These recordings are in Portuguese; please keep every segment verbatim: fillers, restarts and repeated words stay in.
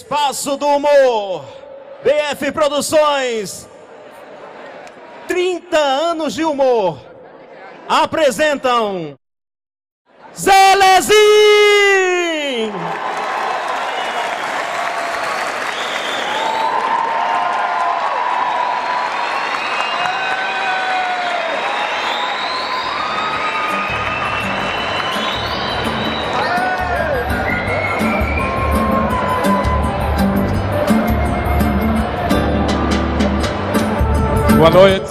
Espaço do Humor, B F Produções, trinta anos de humor, apresentam Zelezinho! Boa noite.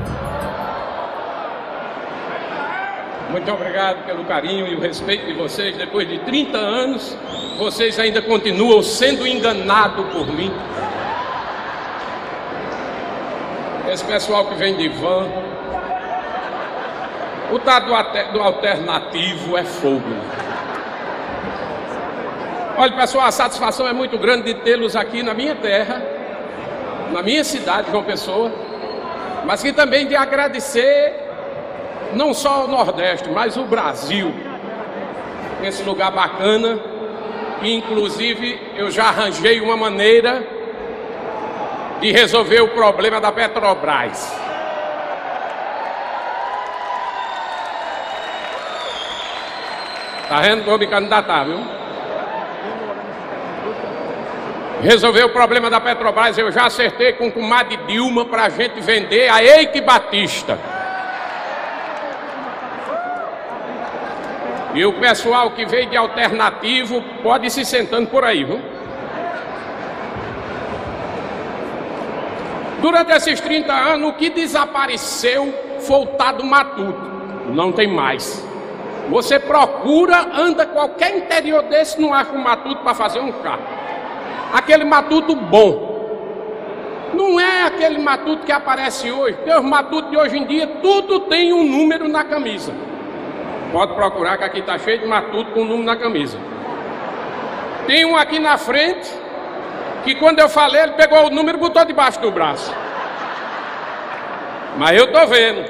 Muito obrigado pelo carinho e o respeito de vocês. Depois de trinta anos, vocês ainda continuam sendo enganados por mim. Esse pessoal que vem de van, o tal do, do alternativo é fogo. Olha, pessoal, a satisfação é muito grande de tê-los aqui na minha terra, na minha cidade, João Pessoa. Mas que também de agradecer não só o Nordeste, mas o Brasil, esse lugar bacana. E inclusive eu já arranjei uma maneira de resolver o problema da Petrobras. Tá vendo? Vou me candidatar, viu? Resolver o problema da Petrobras, eu já acertei com o comadre Dilma para a gente vender a Eike Batista. E o pessoal que veio de alternativo pode ir se sentando por aí, viu? Durante esses trinta anos, o que desapareceu foi o tal do matuto. Não tem mais. Você procura, anda qualquer interior desse, não acha um matuto para fazer um carro. Aquele matuto bom. Não é aquele matuto que aparece hoje. Porque os matutos de hoje em dia, tudo tem um número na camisa. Pode procurar que aqui está cheio de matuto com um número na camisa. Tem um aqui na frente, que quando eu falei, ele pegou o número e botou debaixo do braço. Mas eu tô vendo.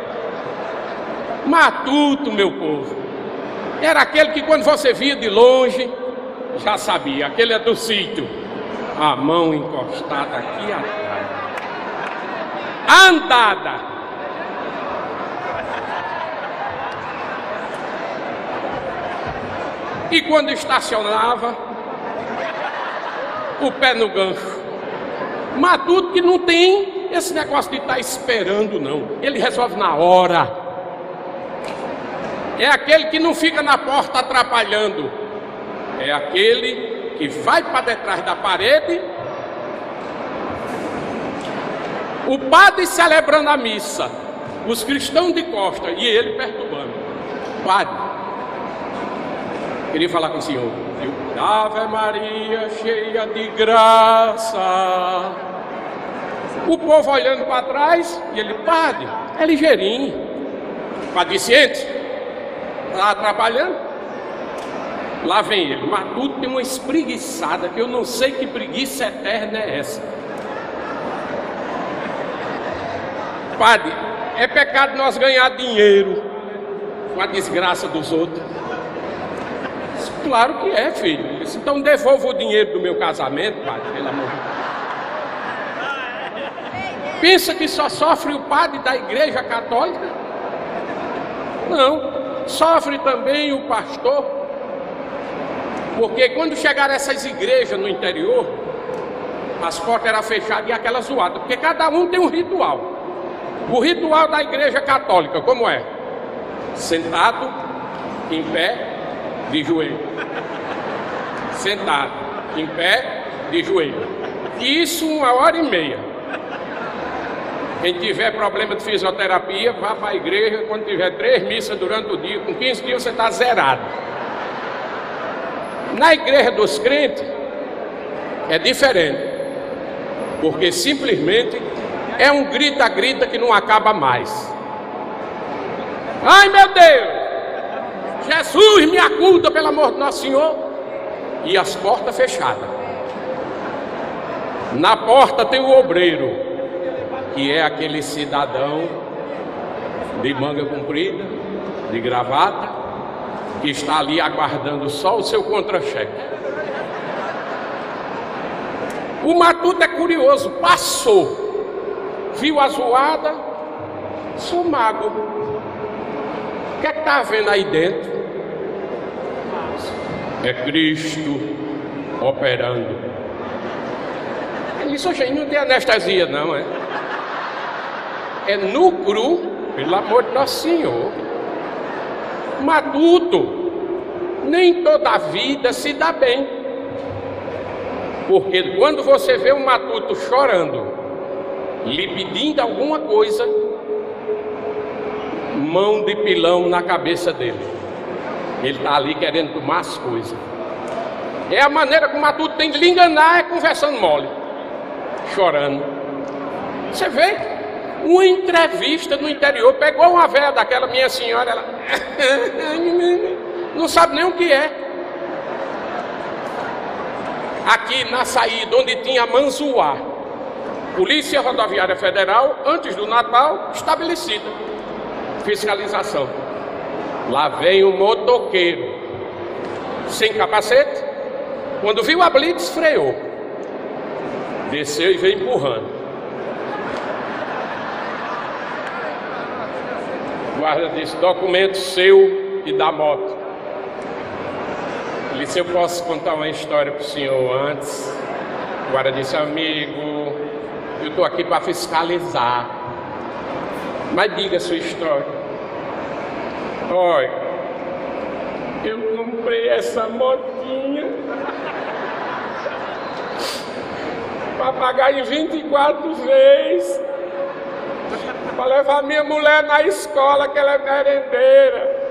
Matuto, meu povo, era aquele que quando você via de longe, já sabia, aquele é do sítio. A mão encostada aqui atrás. Andada. E quando estacionava, o pé no gancho. Matuto que não tem esse negócio de estar esperando, não. Ele resolve na hora. É aquele que não fica na porta atrapalhando. É aquele que vai para detrás da parede, o padre celebrando a missa, os cristãos de costa e ele perturbando. Padre, queria falar com o senhor. Eu, Ave Maria, cheia de graça. O povo olhando para trás e ele, padre, é ligeirinho. Padre ciente, está atrapalhando. Lá vem ele, matuto tem uma espreguiçada, que eu não sei que preguiça eterna é essa. Padre, é pecado nós ganhar dinheiro com a desgraça dos outros. Claro que é, filho. Então devolva o dinheiro do meu casamento, padre, pelo amor de Deus. Pensa que só sofre o padre da igreja católica? Não, sofre também o pastor. Porque quando chegaram essas igrejas no interior, as portas eram fechadas e aquela zoada. Porque cada um tem um ritual. O ritual da igreja católica, como é? Sentado, em pé, de joelho. Sentado, em pé, de joelho. E isso uma hora e meia. Quem tiver problema de fisioterapia, vá para a igreja. Quando tiver três missas durante o dia, com quinze dias você está zerado. Na igreja dos crentes é diferente, porque simplesmente é um grita-grita que não acaba mais. Ai meu Deus, Jesus me acuda pelo amor de Nosso Senhor. E as portas fechadas. Na porta tem o obreiro, que é aquele cidadão de manga comprida, de gravata, que está ali aguardando só o seu contra-cheque. O matuto é curioso, passou, viu a zoada, sou mago. O que é que está vendo aí dentro? É Cristo operando. Ele disse, oxe, não tem anestesia não, é? É nu cru, pelo amor de Nosso Senhor. Matuto, nem toda a vida se dá bem. Porque quando você vê um matuto chorando, lhe pedindo alguma coisa, mão de pilão na cabeça dele. Ele está ali querendo tomar as coisas. É a maneira que o matuto tem de lhe enganar, é conversando mole, chorando. Você vê uma entrevista no interior, pegou uma velha daquela minha senhora, ela não sabe nem o que é. Aqui na saída onde tinha Manzoá, Polícia Rodoviária Federal, antes do Natal, estabelecida fiscalização. Lá vem um motoqueiro sem capacete. Quando viu a blitz, freou, desceu e veio empurrando. O guarda disse, documento seu e da moto. Ele disse, eu posso contar uma história para o senhor antes? O guarda disse, amigo, eu estou aqui para fiscalizar. Mas diga a sua história. Olha, eu comprei essa motinha para pagar em vinte e quatro vezes, para levar minha mulher na escola, que ela é merendeira,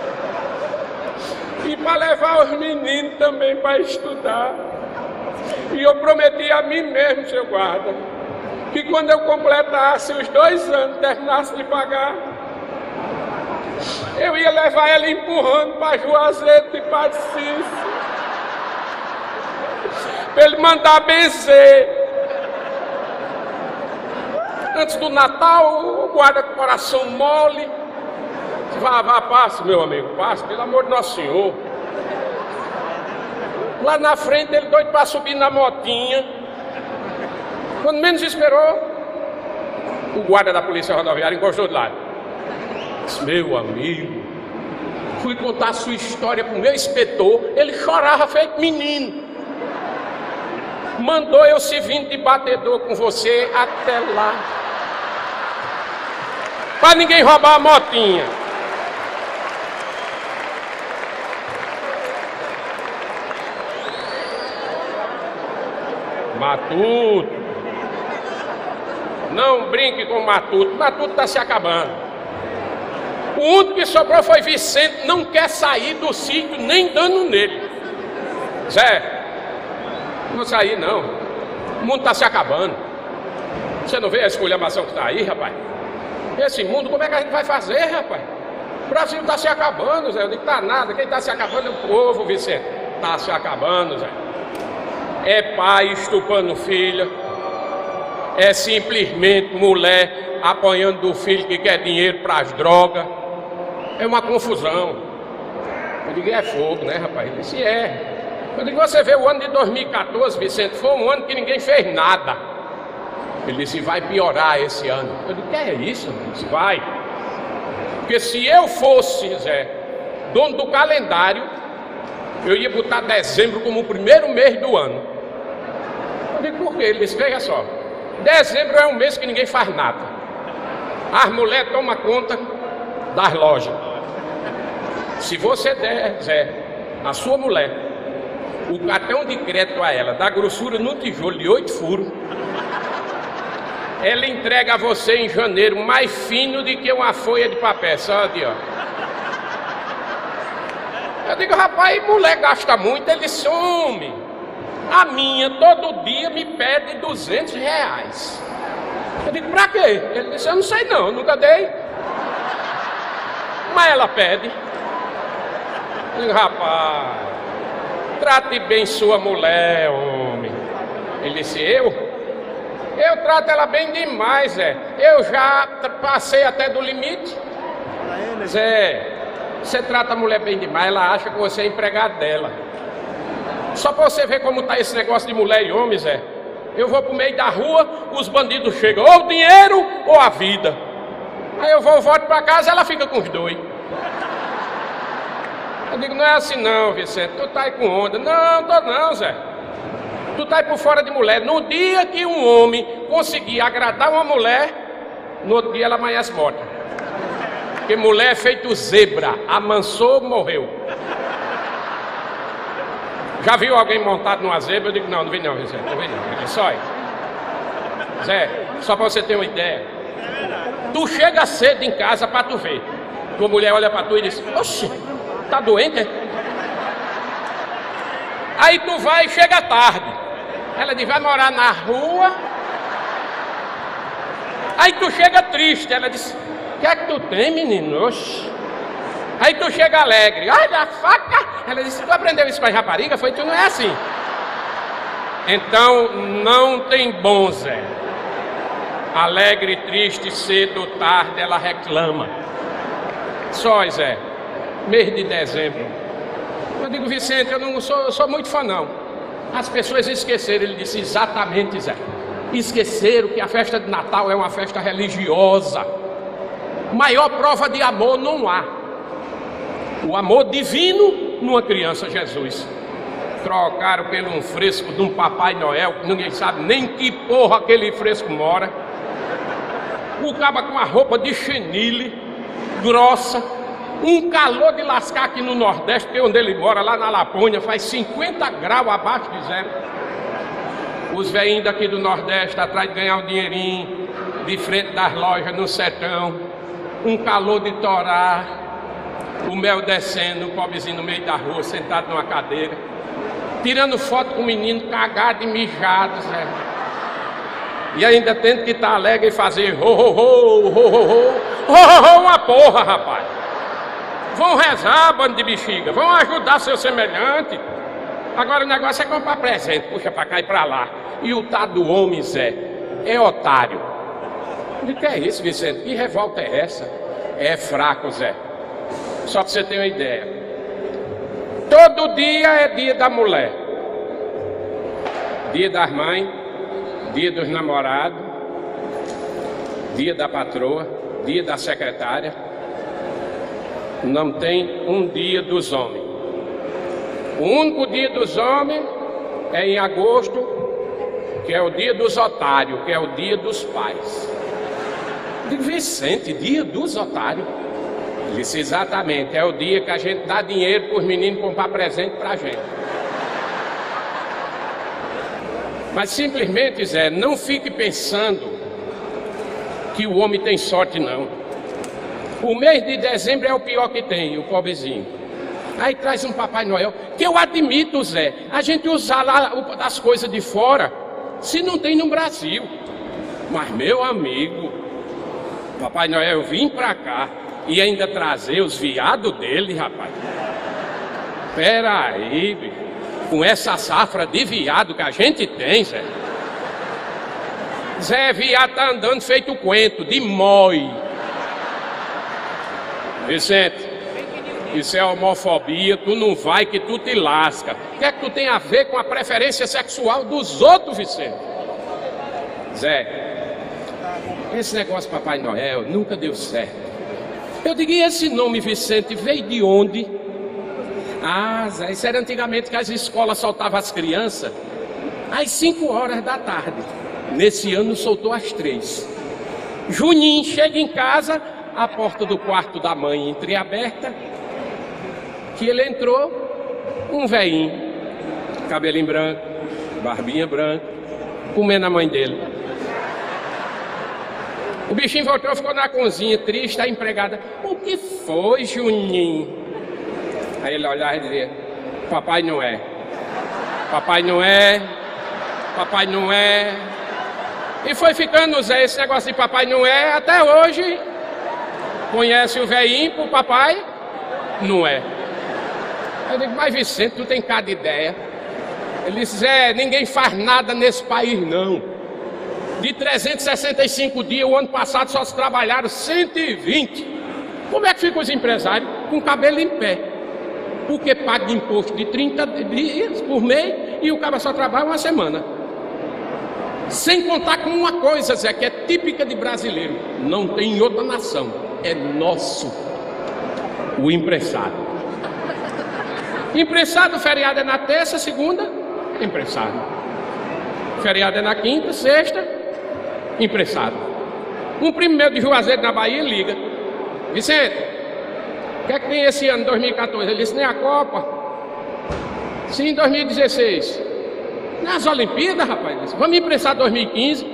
e para levar os meninos também para estudar. E eu prometi a mim mesmo, seu guarda, que quando eu completasse os dois anos, terminasse de pagar, eu ia levar ela empurrando para Juazeiro e para Cícero, para ele mandar benzer. Antes do Natal, o guarda com o coração mole. Vá, vá, passe, meu amigo, passe, pelo amor de Nosso Senhor. Lá na frente, ele doido para subir na motinha. Quando menos esperou, o guarda da Polícia Rodoviária encostou de lado. Disse, meu amigo, fui contar a sua história para o meu inspetor, ele chorava feito menino. Mandou eu se vir de batedor com você até lá, para ninguém roubar a motinha. Matuto, não brinque com o Matuto, Matuto está se acabando. O único que sobrou foi Vicente, não quer sair do sítio nem dando nele. Zé, não vou sair não, o mundo está se acabando. Você não vê a esculhambação que está aí, rapaz? Esse mundo, como é que a gente vai fazer, rapaz? O Brasil está se acabando, Zé. Eu digo, tá nada, quem está se acabando é o povo, Vicente. Está se acabando, Zé. É pai estupando filha, é simplesmente mulher apanhando do filho que quer dinheiro para as drogas. É uma confusão. Eu digo, é fogo, né, rapaz? Ele disse, é. Eu digo, você vê o ano de dois mil e quatorze, Vicente, foi um ano que ninguém fez nada. Ele disse, vai piorar esse ano. Eu digo, que é isso? Ele disse, vai. Porque se eu fosse, Zé, dono do calendário, eu ia botar dezembro como o primeiro mês do ano. Eu digo, por quê? Ele disse, veja só, dezembro é um mês que ninguém faz nada. As mulheres tomam conta das lojas. Se você der, Zé, a sua mulher, o cartão de crédito a ela, da grossura no tijolo de oito furos, ela entrega a você em janeiro mais fino do que uma folha de papel, só de ó. Eu digo, rapaz, mulher gasta muito. Ele disse, homem, a minha todo dia me pede duzentos reais. Eu digo, pra quê? Ele disse, eu não sei não, eu nunca dei. Mas ela pede. Eu digo, rapaz, trate bem sua mulher, homem. Ele disse, eu? Eu trato ela bem demais, Zé. Eu já passei até do limite. Zé, você trata a mulher bem demais, ela acha que você é empregado dela. Só para você ver como está esse negócio de mulher e homem, Zé. Eu vou pro meio da rua, os bandidos chegam, ou o dinheiro ou a vida. Aí eu vou, volto pra casa, ela fica com os dois. Eu digo, não é assim não, Vicente, tu tá aí com onda. Não, tô não, Zé. Tu tá aí por fora de mulher. No dia que um homem conseguir agradar uma mulher, no outro dia ela amanhece morta. Porque mulher é feito zebra, amansou, morreu. Já viu alguém montado numa zebra? Eu digo, não, não vi não, Vicente, não vi não. É só aí. Zé, só pra você ter uma ideia. Tu chega cedo em casa pra tu ver. Tua mulher olha pra tu e diz, oxe, tá doente, é? Aí tu vai e chega tarde. Ela diz, vai morar na rua. Aí tu chega triste. Ela diz, o que é que tu tem, menino? Oxe. Aí tu chega alegre. Olha a faca. Ela disse, tu aprendeu isso com a rapariga? Foi, tu não é assim. Então não tem bom, Zé. Alegre, triste, cedo ou tarde ela reclama. Só, Zé. Mês de dezembro. Eu digo, Vicente, eu não sou, eu sou muito fã não. As pessoas esqueceram. Ele disse, exatamente, Zé. Esqueceram que a festa de Natal é uma festa religiosa. Maior prova de amor não há. O amor divino numa criança Jesus. Trocaram pelo um fresco de um Papai Noel, que ninguém sabe nem que porra aquele fresco mora. O caba com a roupa de chenile, grossa, um calor de lascar aqui no Nordeste, porque onde ele mora, lá na Laponia, faz cinquenta graus abaixo de zero. Os velhinhos daqui do Nordeste, atrás de ganhar um dinheirinho, de frente das lojas no sertão, um calor de torar, o mel descendo, o pobrezinho no meio da rua, sentado numa cadeira, tirando foto com o menino cagado e mijado, Zé. E ainda tendo que estar alegre e fazer ho, ho, ho, ho, ho, ho, ho, ho, uma porra, rapaz. Vão rezar, bando de bexiga, vão ajudar seu semelhante. Agora o negócio é comprar presente, puxa pra cá e pra lá. E o tal do homem, Zé, é otário. O que é isso, Vicente? Que revolta é essa? É fraco, Zé. Só pra você ter uma ideia. Todo dia é dia da mulher. Dia das mães, dia dos namorados, dia da patroa, dia da secretária. Não tem um dia dos homens. O único dia dos homens é em agosto, que é o dia dos otários, que é o dia dos pais. Eu digo, Vicente, dia dos otários? Ele disse, exatamente, é o dia que a gente dá dinheiro para os meninos comprar presente para a gente. Mas simplesmente, Zé, não fique pensando que o homem tem sorte, não. O mês de dezembro é o pior que tem, o pobrezinho. Aí traz um Papai Noel, que eu admito, Zé, a gente usar lá as coisas de fora, se não tem no Brasil. Mas, meu amigo, Papai Noel vim pra cá e ainda trazer os viados dele, rapaz. Pera aí, bicho. Com essa safra de viado que a gente tem, Zé. Zé, viado tá andando feito coentro, de mói. Vicente, isso é homofobia, tu não vai que tu te lasca. O que é que tu tem a ver com a preferência sexual dos outros, Vicente? Zé, esse negócio de Papai Noel nunca deu certo. Eu digo, e esse nome, Vicente, veio de onde? Ah, Zé, isso era antigamente que as escolas soltavam as crianças às cinco horas da tarde. Nesse ano soltou às três. Juninho chega em casa, a porta do quarto da mãe entreaberta, que ele entrou, um velhinho, cabelinho branco, barbinha branca, comendo a mãe dele. O bichinho voltou, ficou na cozinha, triste, a empregada, o que foi, Juninho? Aí ele olhava e dizia, Papai não é, Papai não é, Papai não é. E foi ficando, Zé, esse negócio de Papai não é, até hoje, conhece o velhinho pro Papai não é. Eu digo, mas Vicente, tu tem cada ideia. Ele disse, Zé, ninguém faz nada nesse país não. De trezentos e sessenta e cinco dias, o ano passado só se trabalharam cento e vinte. Como é que ficam os empresários? Com o cabelo em pé. Porque paga imposto de trinta dias por mês e o cara só trabalha uma semana. Sem contar com uma coisa, Zé, que é típica de brasileiro, não tem em outra nação, é nosso, o imprensado. Imprensado, feriado é na terça, segunda, imprensado. Feriado é na quinta, sexta, imprensado. Um primo meu de Juazeiro, na Bahia, liga: Vicente, o que é que tem esse ano, dois mil e quatorze? Ele disse: nem a Copa. Sim, dois mil e dezesseis. Nas Olimpíadas, rapaz. Disse: vamos emprestar dois mil e quinze.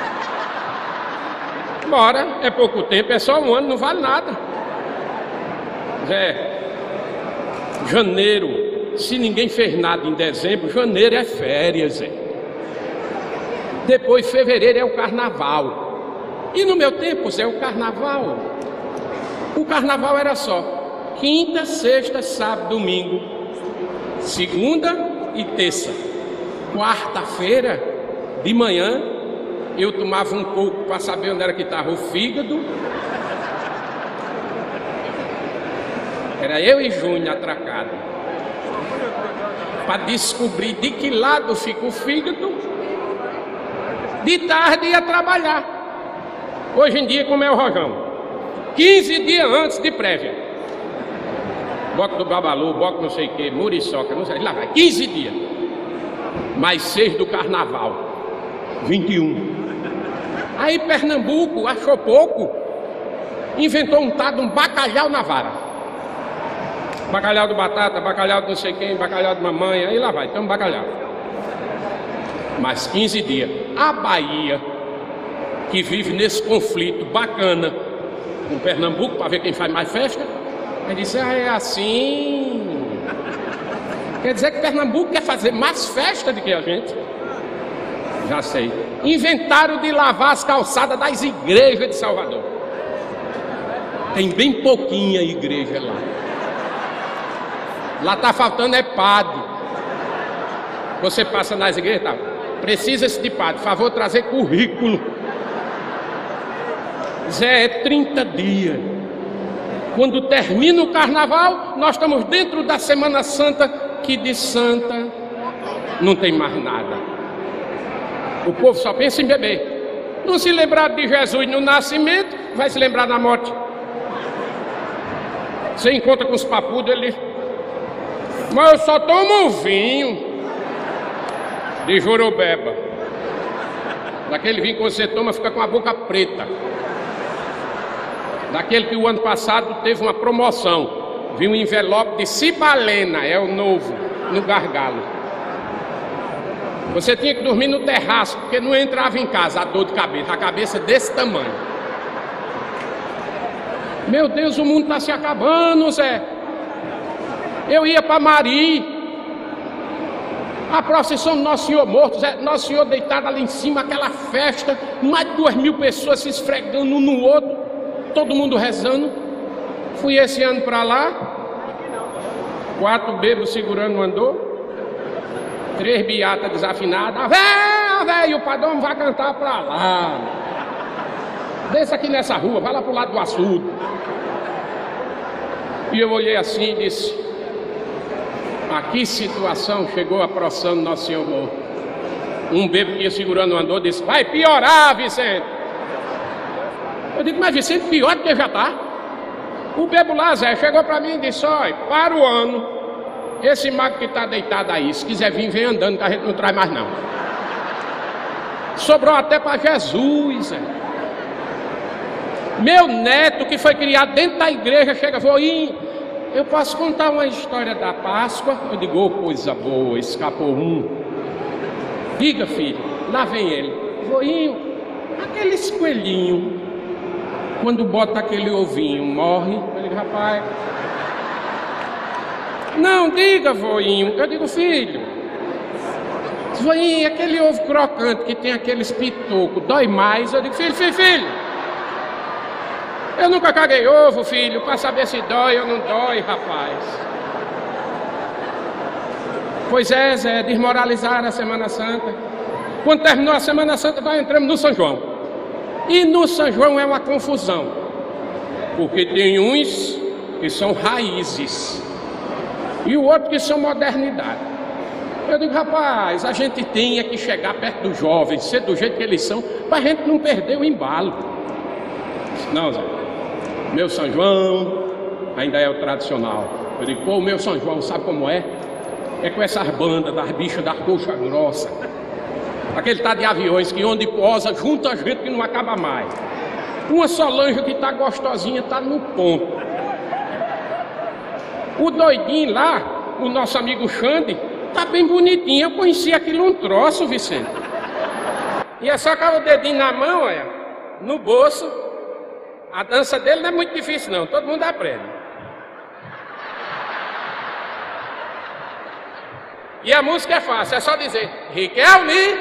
Bora, é pouco tempo, é só um ano, não vale nada. Zé, janeiro, se ninguém fez nada em dezembro, janeiro é férias, Zé. Depois fevereiro é o carnaval. E no meu tempo, Zé, o carnaval, o carnaval era só quinta, sexta, sábado, domingo, segunda e terça. Quarta-feira, de manhã, eu tomava um coco para saber onde era que estava o fígado. Era eu e Júnior atracado, para descobrir de que lado fica o fígado. De tarde ia trabalhar. Hoje em dia, como é o rojão? quinze dias antes de prévia. Boca do Babalu, boca não sei o que, muriçoca, não sei, lá vai, quinze dias. Mais seis do carnaval, vinte e um. Aí Pernambuco achou pouco, inventou um tal de um bacalhau na vara. Bacalhau do batata, bacalhau de não sei quem, bacalhau de mamãe, aí lá vai, então bacalhau. Mais quinze dias. A Bahia, que vive nesse conflito bacana com Pernambuco, para ver quem faz mais festa, ele disse: ah, é assim. Quer dizer que Pernambuco quer fazer mais festa do que a gente? Já sei. Inventaram de lavar as calçadas das igrejas de Salvador. Tem bem pouquinha igreja lá. Lá tá faltando é padre. Você passa nas igrejas, tá? Precisa-se de padre, favor trazer currículo. Zé, é trinta dias. Quando termina o carnaval, nós estamos dentro da Semana Santa, que de santa não tem mais nada. O povo só pensa em beber. Não se lembrar de Jesus no nascimento, vai se lembrar da morte. Você encontra com os papudos, ele diz: mas eu só tomo vinho de Jorobeba. Daquele vinho que você toma, fica com a boca preta. Daquele que o ano passado teve uma promoção. Vi um envelope de Cibalena, é o novo, no gargalo. Você tinha que dormir no terraço, porque não entrava em casa, a dor de cabeça, a cabeça desse tamanho. Meu Deus, o mundo está se acabando, Zé. Eu ia para Mari, a procissão do Nosso Senhor morto, Zé, Nosso Senhor deitado ali em cima, aquela festa, mais de duas mil pessoas se esfregando um no outro, todo mundo rezando. Fui esse ano para lá, quatro bêbados segurando o andor, três beatas desafinadas, véi, véi, o padrão vai cantar para lá. Desça aqui nessa rua, vai lá pro lado do açude. E eu olhei assim e disse: a que situação chegou a procissão do Nosso Senhor morto. Um bêbado que ia segurando o andor disse: vai piorar, Vicente. Eu digo: mas Vicente, pior do que já está. O bebo lá, Zé, chegou para mim e disse: olha, para o ano, esse mago que está deitado aí, se quiser vir, vem andando, que a gente não traz mais não. Sobrou até para Jesus, Zé. Meu neto, que foi criado dentro da igreja, chega, voinho, eu posso contar uma história da Páscoa? Eu digo: oh, coisa boa, escapou um. Diga, filho. Lá vem ele: voinho, aqueles coelhinhos, quando bota aquele ovinho, morre? Eu digo: rapaz. Não, diga, voinho. Eu digo: filho, voinho, aquele ovo crocante que tem aqueles pitocos, dói mais? Eu digo: filho, filho, filho, eu nunca caguei ovo, filho, para saber se dói ou não dói, rapaz. Pois é, Zé, desmoralizaram a Semana Santa. Quando terminou a Semana Santa, nós entramos no São João. E no São João é uma confusão, porque tem uns que são raízes e o outro que são modernidade. Eu digo, rapaz, a gente tem que chegar perto dos jovens, ser do jeito que eles são, para a gente não perder o embalo. Não, Zé, meu São João ainda é o tradicional. Eu digo, pô, o meu São João, sabe como é? É com essas bandas das bichas da coxa grossa. Aquele tá de aviões que onde posa, junta gente que não acaba mais. Uma Solange que tá gostosinha, tá no ponto. O doidinho lá, o nosso amigo Xande, tá bem bonitinho. Eu conheci aquilo um troço, Vicente. E é só com o dedinho na mão, olha, no bolso. A dança dele não é muito difícil não, todo mundo aprende. E a música é fácil, é só dizer, Riquelme.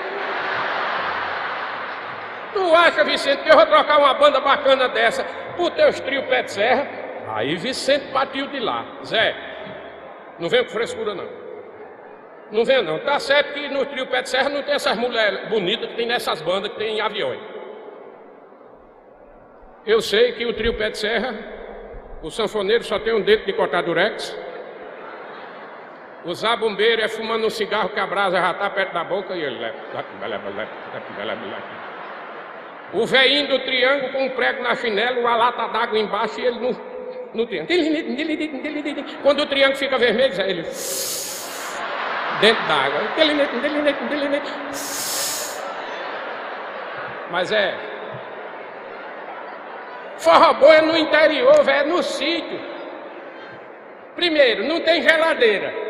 Tu acha, Vicente, que eu vou trocar uma banda bacana dessa por teus trio pé de serra? Aí Vicente partiu de lá. Zé, não vem com frescura não. Não vem não. Tá certo que no trio pé de serra não tem essas mulheres bonitas que tem nessas bandas que tem em aviões. Eu sei que o trio pé de serra, o sanfoneiro só tem um dedo de cortar durex. O zabumbeiro é fumando um cigarro que a brasa já tá perto da boca e ele leva. O veinho do triângulo com um prego na chinela, uma lata d'água embaixo e ele no, no triângulo. Quando o triângulo fica vermelho, ele dentro d'água. Mas é... Forró bom é no interior, velho, é no sítio. Primeiro, não tem geladeira.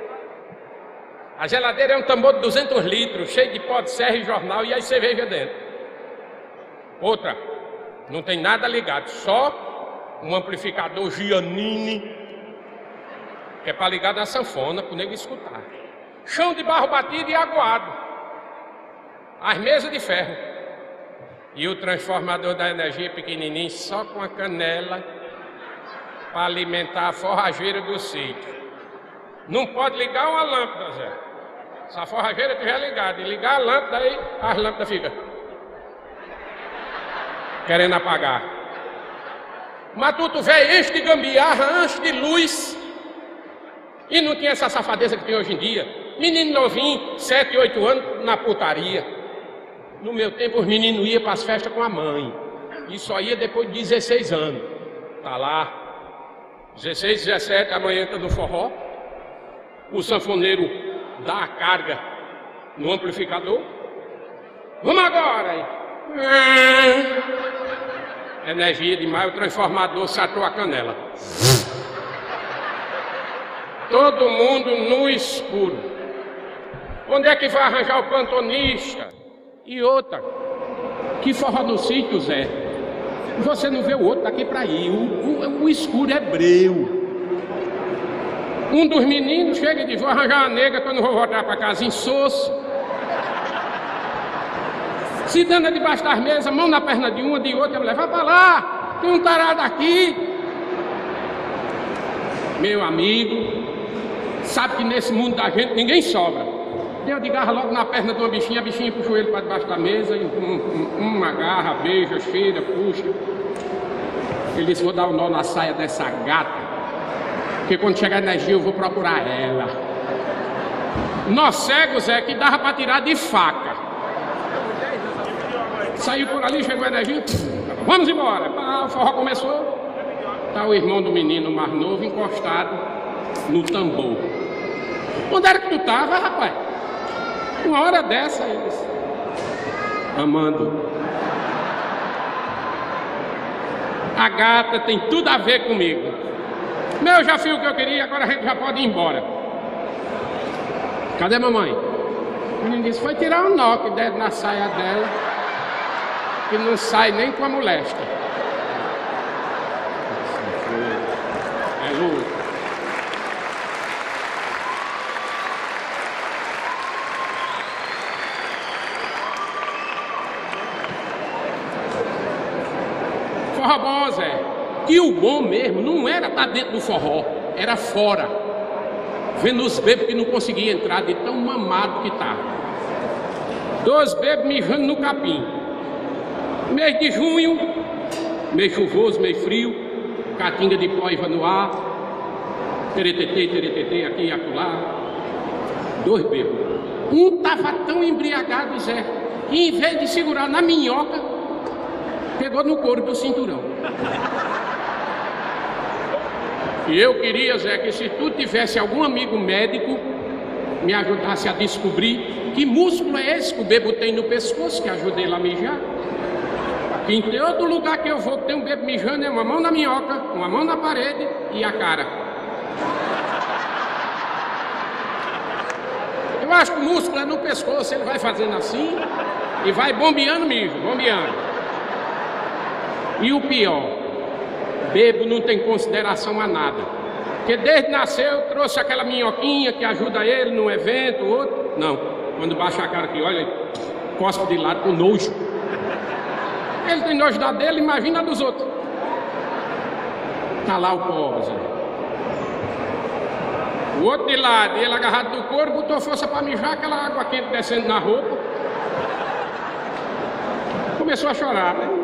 A geladeira é um tambor de duzentos litros, cheio de pó de serra e jornal e aí cerveja dentro. Outra, não tem nada ligado, só um amplificador Giannini, que é para ligar na sanfona, para o nego escutar. Chão de barro batido e aguado. As mesas de ferro. E o transformador da energia pequenininho, só com a canela, para alimentar a forrageira do sítio. Não pode ligar uma lâmpada, Zé. Se a forrageira estiver ligada e ligar a lâmpada, aí as lâmpadas ficam querendo apagar. Matuto velho, enche de gambiarra, enche de luz. E não tinha essa safadeza que tem hoje em dia. Menino novinho, sete, oito anos, na putaria. No meu tempo, os meninos iam para as festas com a mãe. E só ia depois de dezesseis anos. Tá lá. dezesseis, dezessete, amanhã entra no forró. O sanfoneiro dá a carga no amplificador. Vamos agora! Energia demais, o transformador satou a canela. Todo mundo no escuro. Onde é que vai arranjar o plantonista? E outra, que forró no sítio, Zé. Você não vê o outro daqui pra ir. O, o, o escuro é breu. Um dos meninos chega e diz, vou arranjar uma nega que eu não vou voltar para casa, insosso. Se dando debaixo das mesas, mão na perna de uma, de outra, levar para lá, tem um tarado aqui. Meu amigo, sabe que nesse mundo da gente ninguém sobra. Deu de garra logo na perna de uma bichinha, a bichinha puxa o ele para debaixo da mesa, e um, um, uma garra, beija, cheira, puxa. Ele disse, vou dar um nó na saia dessa gata. Porque quando chegar a energia eu vou procurar ela. Nós cegos é que dava para tirar de faca. Saiu por ali, chegou a energia, vamos embora. Ah, o forró começou. Tá o irmão do menino mais novo encostado no tambor. Onde era que tu tava, rapaz? Uma hora dessa, eles. Amando. A gata tem tudo a ver comigo. Meu, já fiz o que eu queria, agora a gente já pode ir embora. Cadê a mamãe? O menino disse, foi tirar um nó que deve na saia dela, que não sai nem com a moléstia. É louco. Forró bom, Zé. E o bom mesmo não era estar dentro do forró, era fora. Vendo os bebês que não conseguiam entrar de tão mamado que estava. Dois bebês mijando no capim. Mês de junho, mês chuvoso, mês frio, caatinga de ploiva no ar, teretetê, teretetê, aqui e acolá. Dois bêbados. Um estava tão embriagado, Zé, que em vez de segurar na minhoca, pegou no couro do cinturão. E eu queria, Zé, que se tu tivesse algum amigo médico, me ajudasse a descobrir que músculo é esse que o bêbado tem no pescoço, que ajuda ele a mijar. Em todo lugar que eu vou que tem um bêbado mijando, é uma mão na minhoca, uma mão na parede e a cara. Eu acho que o músculo é no pescoço, ele vai fazendo assim e vai bombeando mijo, bombeando. E o pior, bêbado não tem consideração a nada. Porque desde nasceu trouxe aquela minhoquinha que ajuda ele num evento, outro. Não, quando baixa a cara aqui, olha, ele cospe de lado com nojo. Ele tem nojo da dele, imagina a dos outros. Tá lá o pobre, Zé. O outro de lado, ele agarrado do couro, botou força para mijar, aquela água quente descendo na roupa. Começou a chorar, né?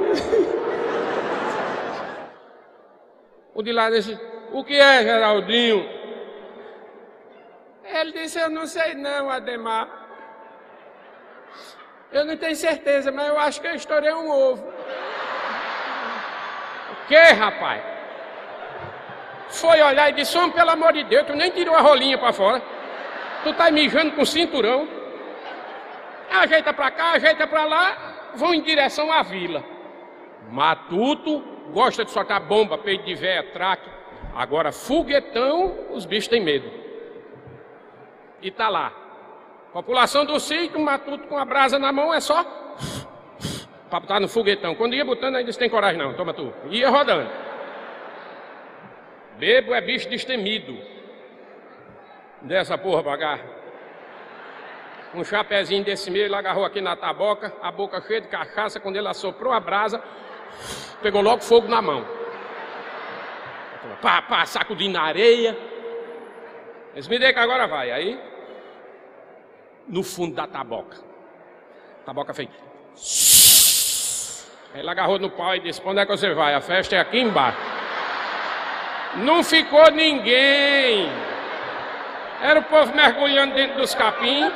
O de lá disse, o que é, Geraldinho? Ele disse, eu não sei não, Ademar. Eu não tenho certeza, mas eu acho que eu estourei um ovo. O que, rapaz? Foi olhar e disse, homem, pelo amor de Deus, tu nem tirou a rolinha pra fora. Tu tá mijando com cinturão. Ajeita pra cá, ajeita pra lá, vão em direção à vila. Matuto gosta de soltar bomba, peito de véia, traque. Agora, foguetão, os bichos têm medo. E tá lá. População do sítio, Matuto com a brasa na mão, é só pra botar no foguetão. Quando ia botando, aí disse, tem coragem não, toma tu. Ia rodando. Bebo é bicho destemido. Dessa porra pra cá. Um chapézinho desse meio, ele agarrou aqui na taboca, a boca cheia de cachaça, quando ele assoprou a brasa, pegou logo fogo na mão. Pá, pá, sacudindo na areia. Eles me dêem que agora vai. Aí, no fundo da taboca. A taboca fez. Ele agarrou no pau e disse, onde é que você vai? A festa é aqui embaixo. Não ficou ninguém. Era o povo mergulhando dentro dos capim.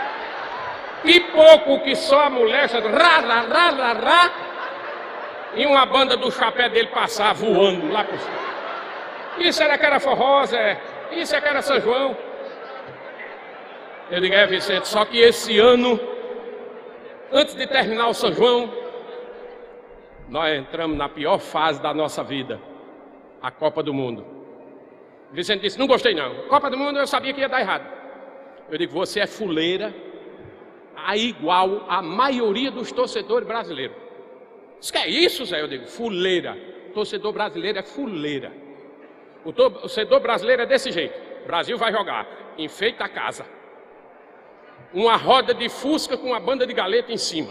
Pipoco que só a mulher, rá, rá, rá, rá, rá, e uma banda do chapéu dele passar voando lá por cima. Isso era que era forró, Zé. Isso é que era São João. Eu digo, é, Vicente, só que esse ano, antes de terminar o São João, nós entramos na pior fase da nossa vida, a Copa do Mundo. Vicente disse, não gostei não. Copa do Mundo eu sabia que ia dar errado. Eu digo, você é fuleira, a igual a maioria dos torcedores brasileiros. Isso que é isso, Zé? Eu digo, fuleira. O torcedor brasileiro é fuleira. O torcedor brasileiro é desse jeito. O Brasil vai jogar, enfeita a casa. Uma roda de fusca com uma banda de galeta em cima.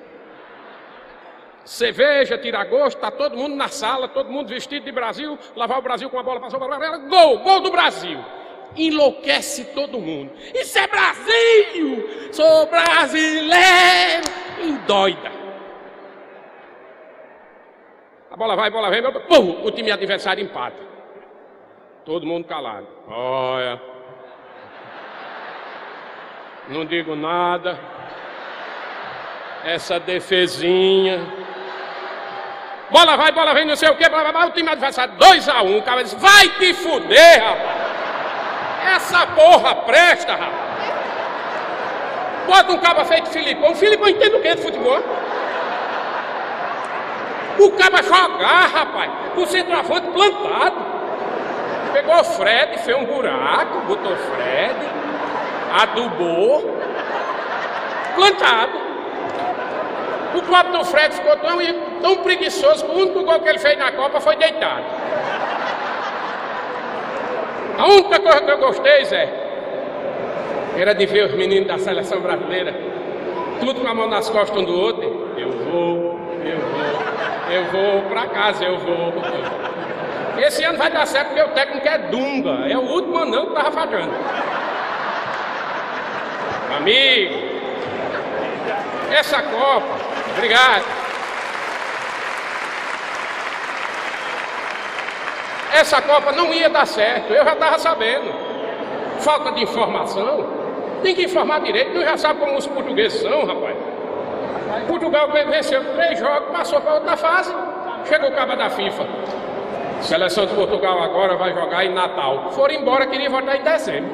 Cerveja, tira-gosto, tá todo mundo na sala, todo mundo vestido de Brasil, lavar o Brasil com a bola, passou para lá, gol, gol do Brasil. Enlouquece todo mundo. Isso é Brasil! Sou brasileiro! Endoida. A bola vai, a bola vem, pum, o time adversário empata. Todo mundo calado. Olha. Não digo nada. Essa defesinha. Bola vai, bola vem, não sei o que, blá, blá, blá, o time adversário, dois a um, o cara diz, vai te fuder, rapaz. Essa porra presta, rapaz. Bota um caba feito Filipão. O Filipão entende o que de futebol? O caba jogar, rapaz, o centroavante plantado. Pegou o Fred, fez um buraco, botou o Fred, adubou, plantado. O pobre do Fred ficou tão, tão preguiçoso que o único gol que ele fez na Copa foi deitado. A única coisa que eu gostei, Zé, era de ver os meninos da seleção brasileira, tudo com a mão nas costas um do outro. Eu vou, eu vou, eu vou pra casa, eu vou. Eu vou. Esse ano vai dar certo porque o técnico é Dunga, é o último anão que tava falhando. Amigo, essa Copa, obrigado. Essa Copa não ia dar certo, eu já estava sabendo. Falta de informação. Tem que informar direito, tu já sabe como os portugueses são, rapaz. Portugal venceu três jogos, passou para outra fase, chegou o cabo da FIFA. Seleção de Portugal agora vai jogar em Natal. Foram embora, queria voltar em dezembro.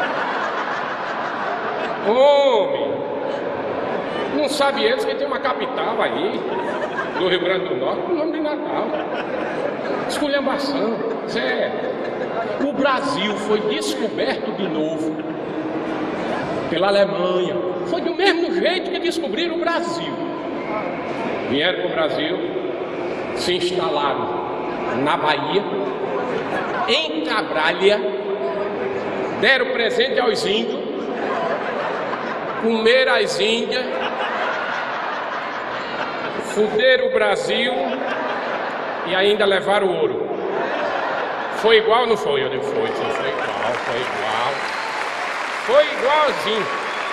Homem, não sabe eles que tem uma capital aí, do Rio Grande do Norte, com o nome de Natal. Esculhambação. Zé, o Brasil foi descoberto de novo pela Alemanha. Foi do mesmo jeito que descobriram o Brasil. Vieram para o Brasil, se instalaram na Bahia, em Cabralha, deram presente aos índios, comeram as índias, fuderam o Brasil e ainda levaram o ouro. Foi igual ou não foi? Eu digo, foi, sim, foi igual, foi igual. Foi igualzinho.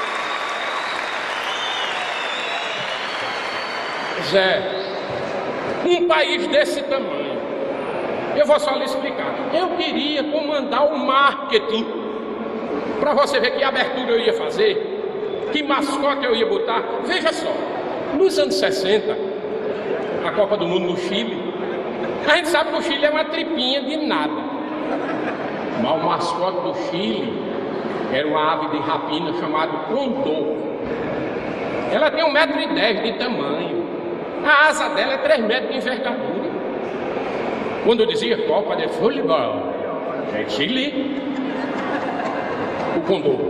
Zé, um país desse tamanho, eu vou só lhe explicar. Eu queria comandar o marketing, para você ver que abertura eu ia fazer, que mascote eu ia botar. Veja só, nos anos sessenta, a Copa do Mundo no Chile, a gente sabe que o Chile é uma tripinha de nada. Mas o mascote do Chile era uma ave de rapina chamada condor. Ela tem um metro e dez de tamanho. A asa dela é três metros de envergadura. Quando eu dizia Copa de Futebol, é Chile, o condor.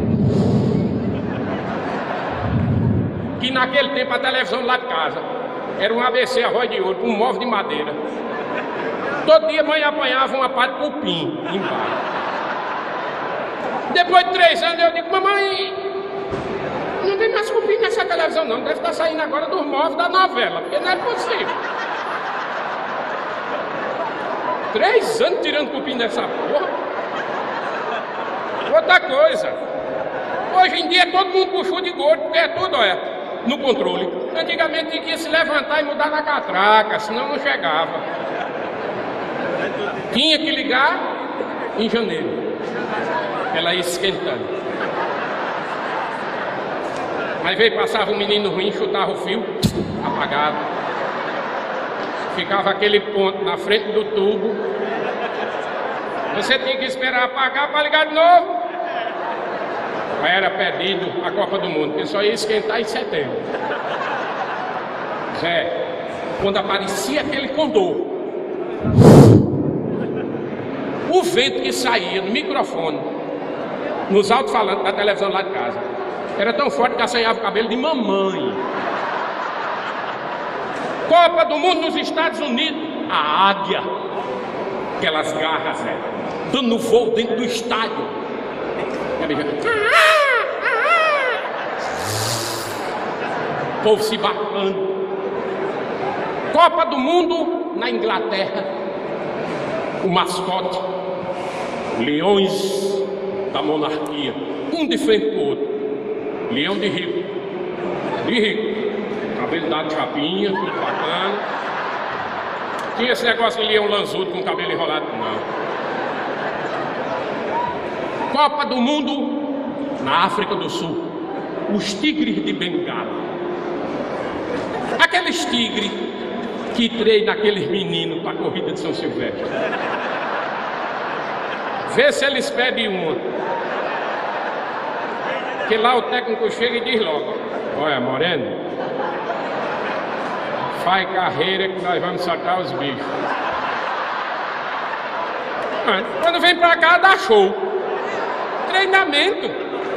Que naquele tempo a televisão lá de casa era um A B C a voz de ouro, com um móvel de madeira. Todo dia a mãe apanhava uma pá de cupim embaixo. Depois de três anos eu digo, mamãe, não tem mais cupim nessa televisão não, deve estar saindo agora dos móveis da novela, porque não é possível. Três anos tirando cupim dessa porra. Outra coisa, hoje em dia todo mundo puxou de gordo, porque é tudo, olha, no controle. Antigamente tinha que se levantar e mudar na catraca, senão não chegava. Tinha que ligar em janeiro. Ela ia esquentando. Aí veio, passava um menino ruim, chutava o fio, apagava. Ficava aquele ponto na frente do tubo. Você tinha que esperar apagar para ligar de novo. Aí era pedido a Copa do Mundo, que só ia esquentar em setembro. Zé, quando aparecia aquele condor, o vento que saía no microfone, nos alto-falantes da televisão lá de casa, era tão forte que assanhava o cabelo de mamãe. Copa do Mundo nos Estados Unidos, a águia, aquelas garras, Zé, dando voo dentro do estádio. O povo se bacando. Copa do Mundo na Inglaterra, o mascote, leões da monarquia, um de frente pro outro. Leão de rico, de rico, cabelo dado de chapinha, tudo bacana. Tinha esse negócio de leão lanzudo com cabelo enrolado, não. Copa do Mundo na África do Sul, os tigres de Bengala. Aqueles tigres que treinam aqueles meninos para a corrida de São Silvestre. Vê se eles pedem uma. Que lá o técnico chega e diz logo: olha, Moreno, faz carreira que nós vamos soltar os bichos. Quando vem pra cá, dá show. Treinamento.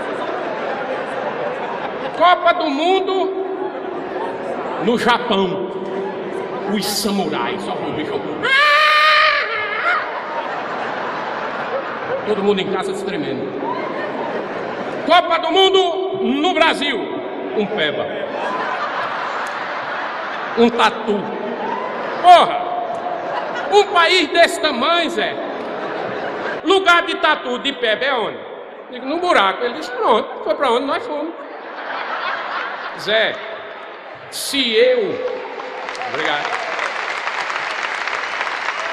Copa do Mundo no Japão. Os samurais, só o bicho. Todo mundo em casa se tremendo. Copa do Mundo no Brasil. Um peba. Um tatu. Porra! Um país desse tamanho, Zé. Lugar de tatu de peba é onde? Digo, no buraco. Ele disse, pronto. Foi pra onde nós fomos. Zé, se eu... Obrigado.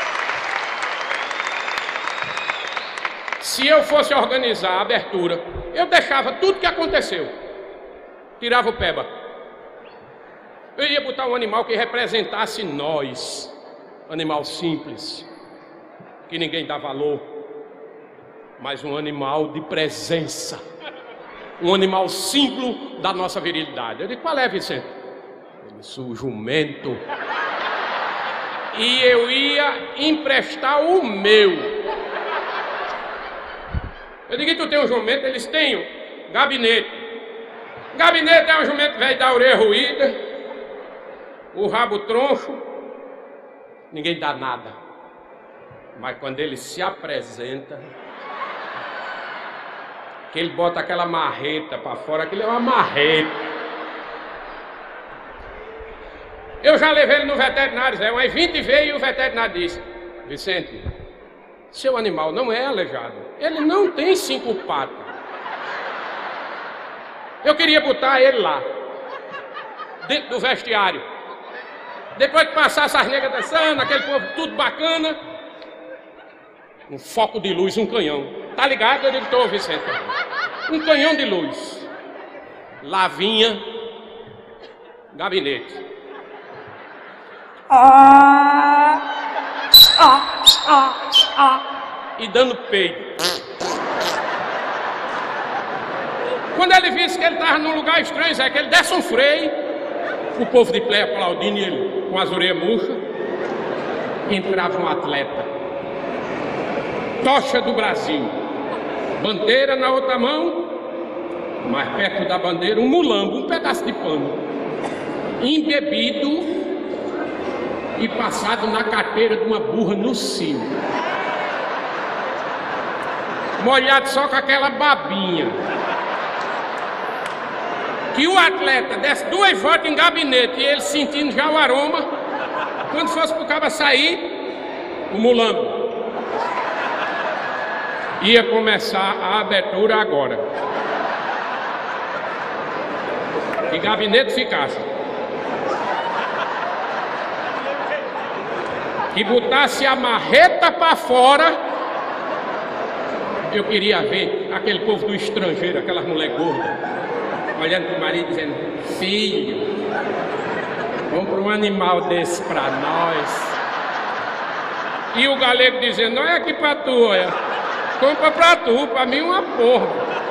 Se eu fosse organizar a abertura eu deixava tudo que aconteceu. Tirava o peba. Eu ia botar um animal que representasse nós. Animal simples, que ninguém dá valor, mas um animal de presença. Um animal símbolo da nossa virilidade. Eu disse, qual é, Vicente? Ele disse, o jumento. E eu ia emprestar o meu. Eu digo, tu tem um jumento? Eles têm um gabinete. Gabinete é um jumento velho da orelha ruída, o rabo troncho, ninguém dá nada. Mas quando ele se apresenta, que ele bota aquela marreta para fora, aquilo é uma marreta. Eu já levei ele no veterinário, Zé, umas vinte vezes, e o veterinário disse, Vicente, seu animal não é aleijado, ele não tem cinco patas. Eu queria botar ele lá, dentro do vestiário. Depois que passasse as negras dançando, aquele povo tudo bacana, um foco de luz, um canhão. Tá ligado? Eu digo, tô, Vicente. Um canhão de luz. Lá vinha gabinete. Ah, ah, ah, ah, e dando peido. Quando ele visse que ele estava num lugar estranho, é que ele desse um freio, o povo de play aplaudindo ele com as orelhas murchas, entrava um atleta, tocha do Brasil, bandeira na outra mão, mais perto da bandeira um mulambo, um pedaço de pano, embebido e passado na carteira de uma burra no cio, molhado só com aquela babinha. Que o atleta desse duas voltas em gabinete e ele sentindo já o aroma, quando fosse pro cabo sair, o mulambo ia começar a abertura agora. Que gabinete ficasse. Que botasse a marreta para fora. Eu queria ver aquele povo do estrangeiro, aquelas mulheres gordas, olhando para o marido dizendo, filho, compra um animal desse para nós. E o galego dizendo, não é aqui para tu, olha, compra para tu, para mim uma porra.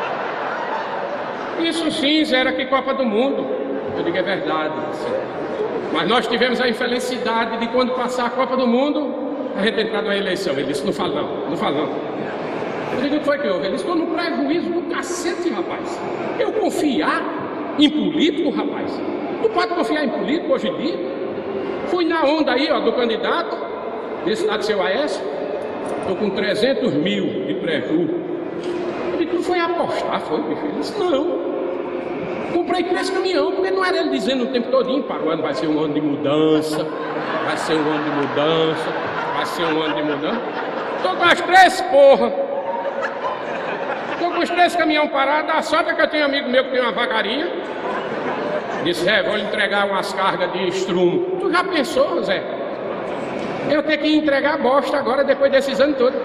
Isso sim, era aqui Copa do Mundo. Eu digo, é verdade. Mas nós tivemos a infelicidade de quando passar a Copa do Mundo, a gente entrar numa eleição. Ele disse, não fala não, não fala não. Eu digo, o que foi que houve? Ele estou no prejuízo do cacete, rapaz. Eu confiar em político, rapaz? Tu pode confiar em político hoje em dia? Fui na onda aí, ó, do candidato, desse lado do seu Aécio. Estou com trezentos mil de prejuízo. Eu digo, tu foi apostar, foi, meu filho? Ele disse, não. Comprei três caminhão, porque não era ele dizendo o tempo todinho, para o ano vai ser um ano de mudança, vai ser um ano de mudança, vai ser um ano de mudança. Estou com as três porra. Estou com os três caminhões parados, a sorte é que eu tenho um amigo meu que tem uma vacaria. Disse, Zé, vou lhe entregar umas cargas de estrumo. Tu já pensou, Zé? Eu tenho que entregar bosta agora, depois desses anos todos.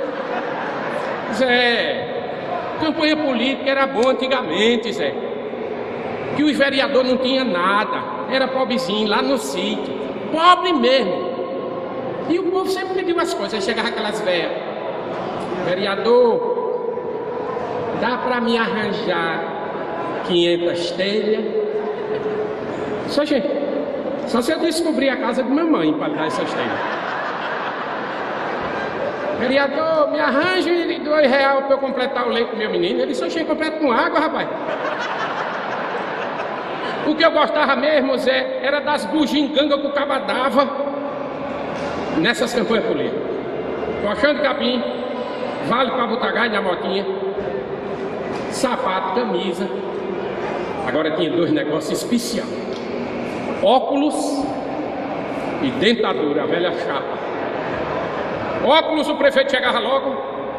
Zé, campanha política era bom antigamente, Zé. Que os vereadores não tinham nada, era pobrezinho, lá no sítio. Pobre mesmo. E o povo sempre pediu as coisas, aí chegava aquelas velhas. Vereador, dá para me arranjar quinhentas telhas? Só, gente, só se eu descobrir a casa de mamãe para dar essas telhas. Vereador, me arranje dois reais para eu completar o leite do meu menino. Ele só chega completo com água, rapaz. O que eu gostava mesmo, Zé, era das bugigangas que o caba dava nessas campanhas políticas. Colchão de capim, vale para botar gás na motinha, sapato, camisa. Agora tinha dois negócios especiais: óculos e dentadura, a velha chapa. Óculos, o prefeito chegava logo,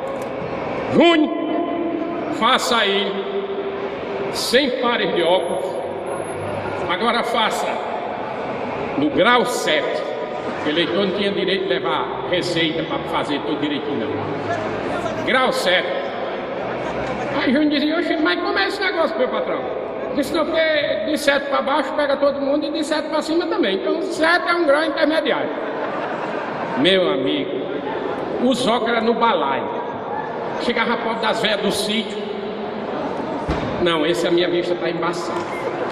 Júnior, faça aí cem pares de óculos. Agora faça no grau sete. O eleitor não tinha direito de levar receita para fazer tudo direitinho, não. Grau sete. Aí Júnior dizia, oxe, mas como é esse negócio, meu patrão? Disse, não, porque de sete para baixo pega todo mundo e de sete para cima também. Então sete é um grau intermediário. Meu amigo, o Zoca era no balaio. Chegava a pobre das velhas do sítio. Não, esse a minha vista está embaçada.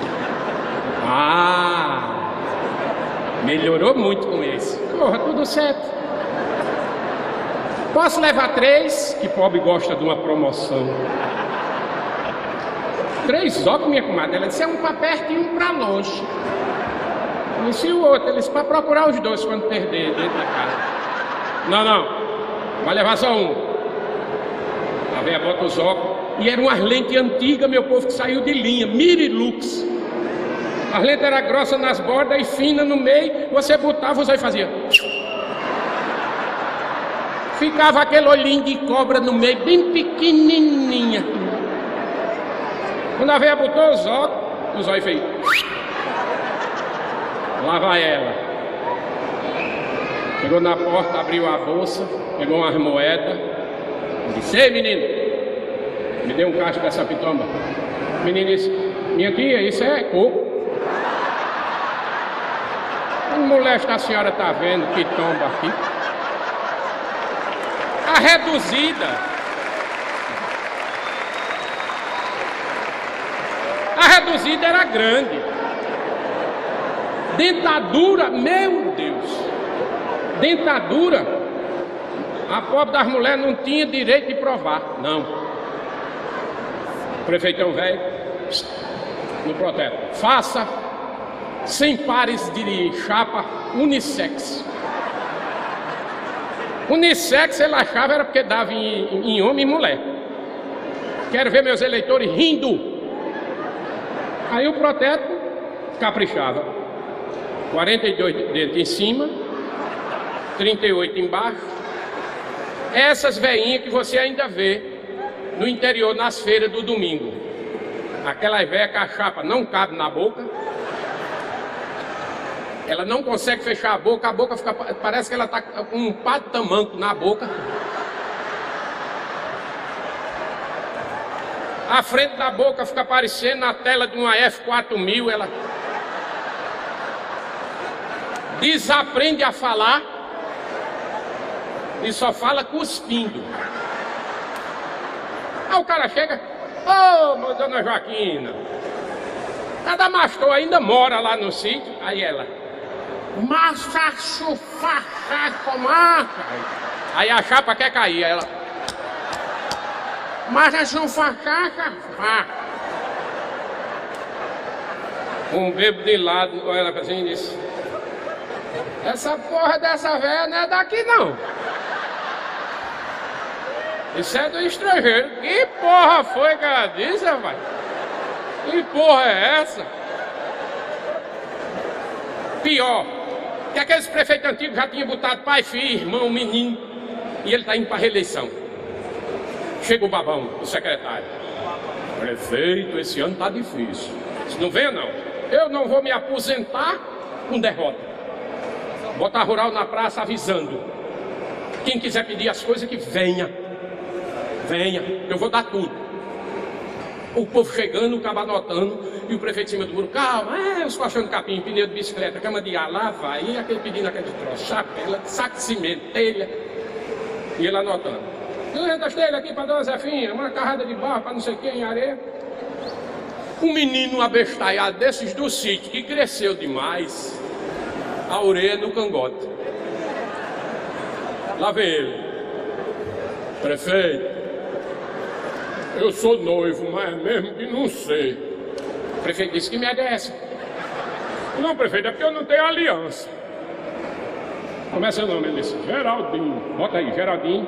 Ah, melhorou muito com esse. Porra, tudo certo. Posso levar três? Que pobre gosta de uma promoção. Três Zoca, minha comadre. Ela disse, é um para perto e um para longe. Eu disse, e o outro? Ele disse, para procurar os dois quando perder dentro da casa. Não, não. Vai levar só um. A velha bota os óculos. E eram umas lentes antigas, meu povo, que saiu de linha. Mirilux. As lentes eram grossas nas bordas e finas no meio. Você botava, os olhos fazia. Ficava aquele olhinho de cobra no meio, bem pequenininha. Quando a velha botou os óculos, os olhos feios. Lá vai ela. Chegou na porta, abriu a bolsa, pegou umas moedas. Disse, ei menino, me dê um cacho dessa pitomba. O menino disse, minha tia, isso é coco. Que molesta a senhora está vendo, pitomba aqui? A reduzida. A reduzida era grande. Dentadura, meu Deus. Dentadura. A pobre das mulheres não tinha direito de provar. Não. Prefeitão velho, no protesto. Faça cem pares de chapa unissex. Unissex ele achava era porque dava em, em homem e mulher. Quero ver meus eleitores rindo. Aí o protesto caprichava. quarenta e dois dentro em cima, trinta e oito embaixo. Essas veinhas que você ainda vê no interior, nas feiras do domingo. Aquela velha que a chapa não cabe na boca. Ela não consegue fechar a boca, a boca fica, parece que ela está com um pá de tamanco na boca. A frente da boca fica parecendo na tela de uma F quatro mil, ela desaprende a falar e só fala cuspindo. Aí o cara chega, ô, oh, dona Joaquina, cada mastor ainda mora lá no sítio, aí ela, massa chufacha, macha. Aí a chapa quer cair, aí ela, massa chufacha, um bebo de lado, olha ela assim e disse, essa porra dessa velha não é daqui não. Isso é do estrangeiro. Que porra foi que ela disse, rapaz? Que porra é essa? Pior, que aqueles prefeitos antigos já tinham botado pai, filho, irmão, menino, e ele está indo para a reeleição. Chega o babão, o secretário. Prefeito, esse ano está difícil. Se não venha, não. Eu não vou me aposentar com derrota. Botar rural na praça avisando. Quem quiser pedir as coisas, que venha. Venha, eu vou dar tudo. O povo chegando, o cabo anotando, e o prefeito em cima do muro, calma, é, os colchão de capim, pneu de bicicleta, cama de ar, lá vai, e aquele pedindo aquele troço, chapela, saco de cimento, telha, e ele anotando. duzentas telhas aqui para dona Zefinha, uma carrada de barro para não sei quem, areia. Um menino abestalhado desses do sítio, que cresceu demais, a orelha no cangote. Lá vem ele. Prefeito, eu sou noivo, mas é mesmo que não sei. O prefeito disse, que merda é essa? Não, prefeito, é porque eu não tenho aliança. Como é seu nome? Ele disse, Geraldinho. Bota aí, Geraldinho.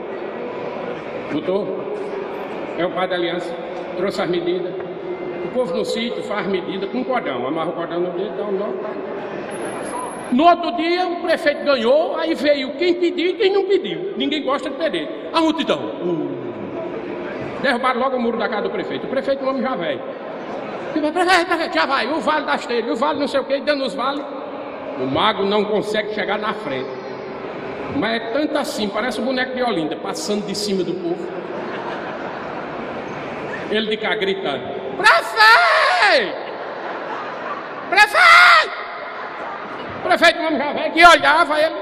Botou? É o pai da aliança. Trouxe as medidas. O povo no sítio faz medida com cordão. Amarra o cordão no dedo, dá um nó. No outro dia, o prefeito ganhou, aí veio quem pediu e quem não pediu. Ninguém gosta de perder. A multidão. Uh. Derrubaram logo o muro da casa do prefeito. O prefeito é um homem já velho. Prefeito, prefeito, já vai. O vale das telhas, o vale não sei o que, dando os vales. O mago não consegue chegar na frente. Mas é tanto assim, parece o boneco de Olinda, passando de cima do povo. Ele de cá gritando: prefeito! Prefeito! O prefeito, um homem já velho, que olhava ele.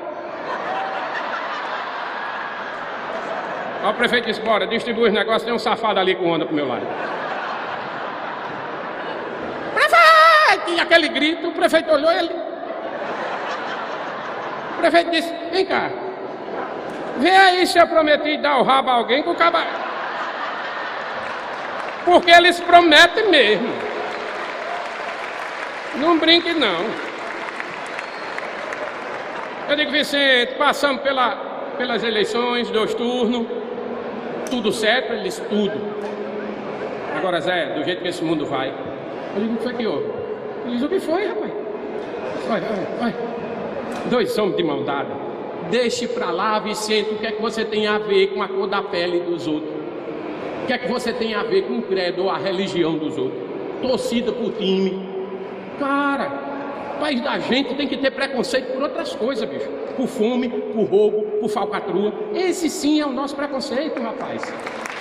Aí o prefeito disse: bora, distribui os negócios, tem um safado ali com onda pro meu lado. Prefeito! E aquele grito, o prefeito olhou ele. O prefeito disse: vem cá, vê aí se eu prometi dar o rabo a alguém com o caba. Porque eles prometem mesmo. Não brinque não. Eu digo: Vicente, passamos pela, pelas eleições, dois turnos, tudo certo, eles tudo. Agora, Zé, do jeito que esse mundo vai. Eu digo: o que foi que houve? Ele diz: o que foi, rapaz? Olha, olha, olha. Dois homens de mão dada. Deixe pra lá, Vicente, o que é que você tem a ver com a cor da pele dos outros? O que é que você tem a ver com o credo ou a religião dos outros? Torcida por time. Cara, o país da gente tem que ter preconceito por outras coisas, bicho. Por fome, por roubo, por falcatrua. Esse sim é o nosso preconceito, rapaz.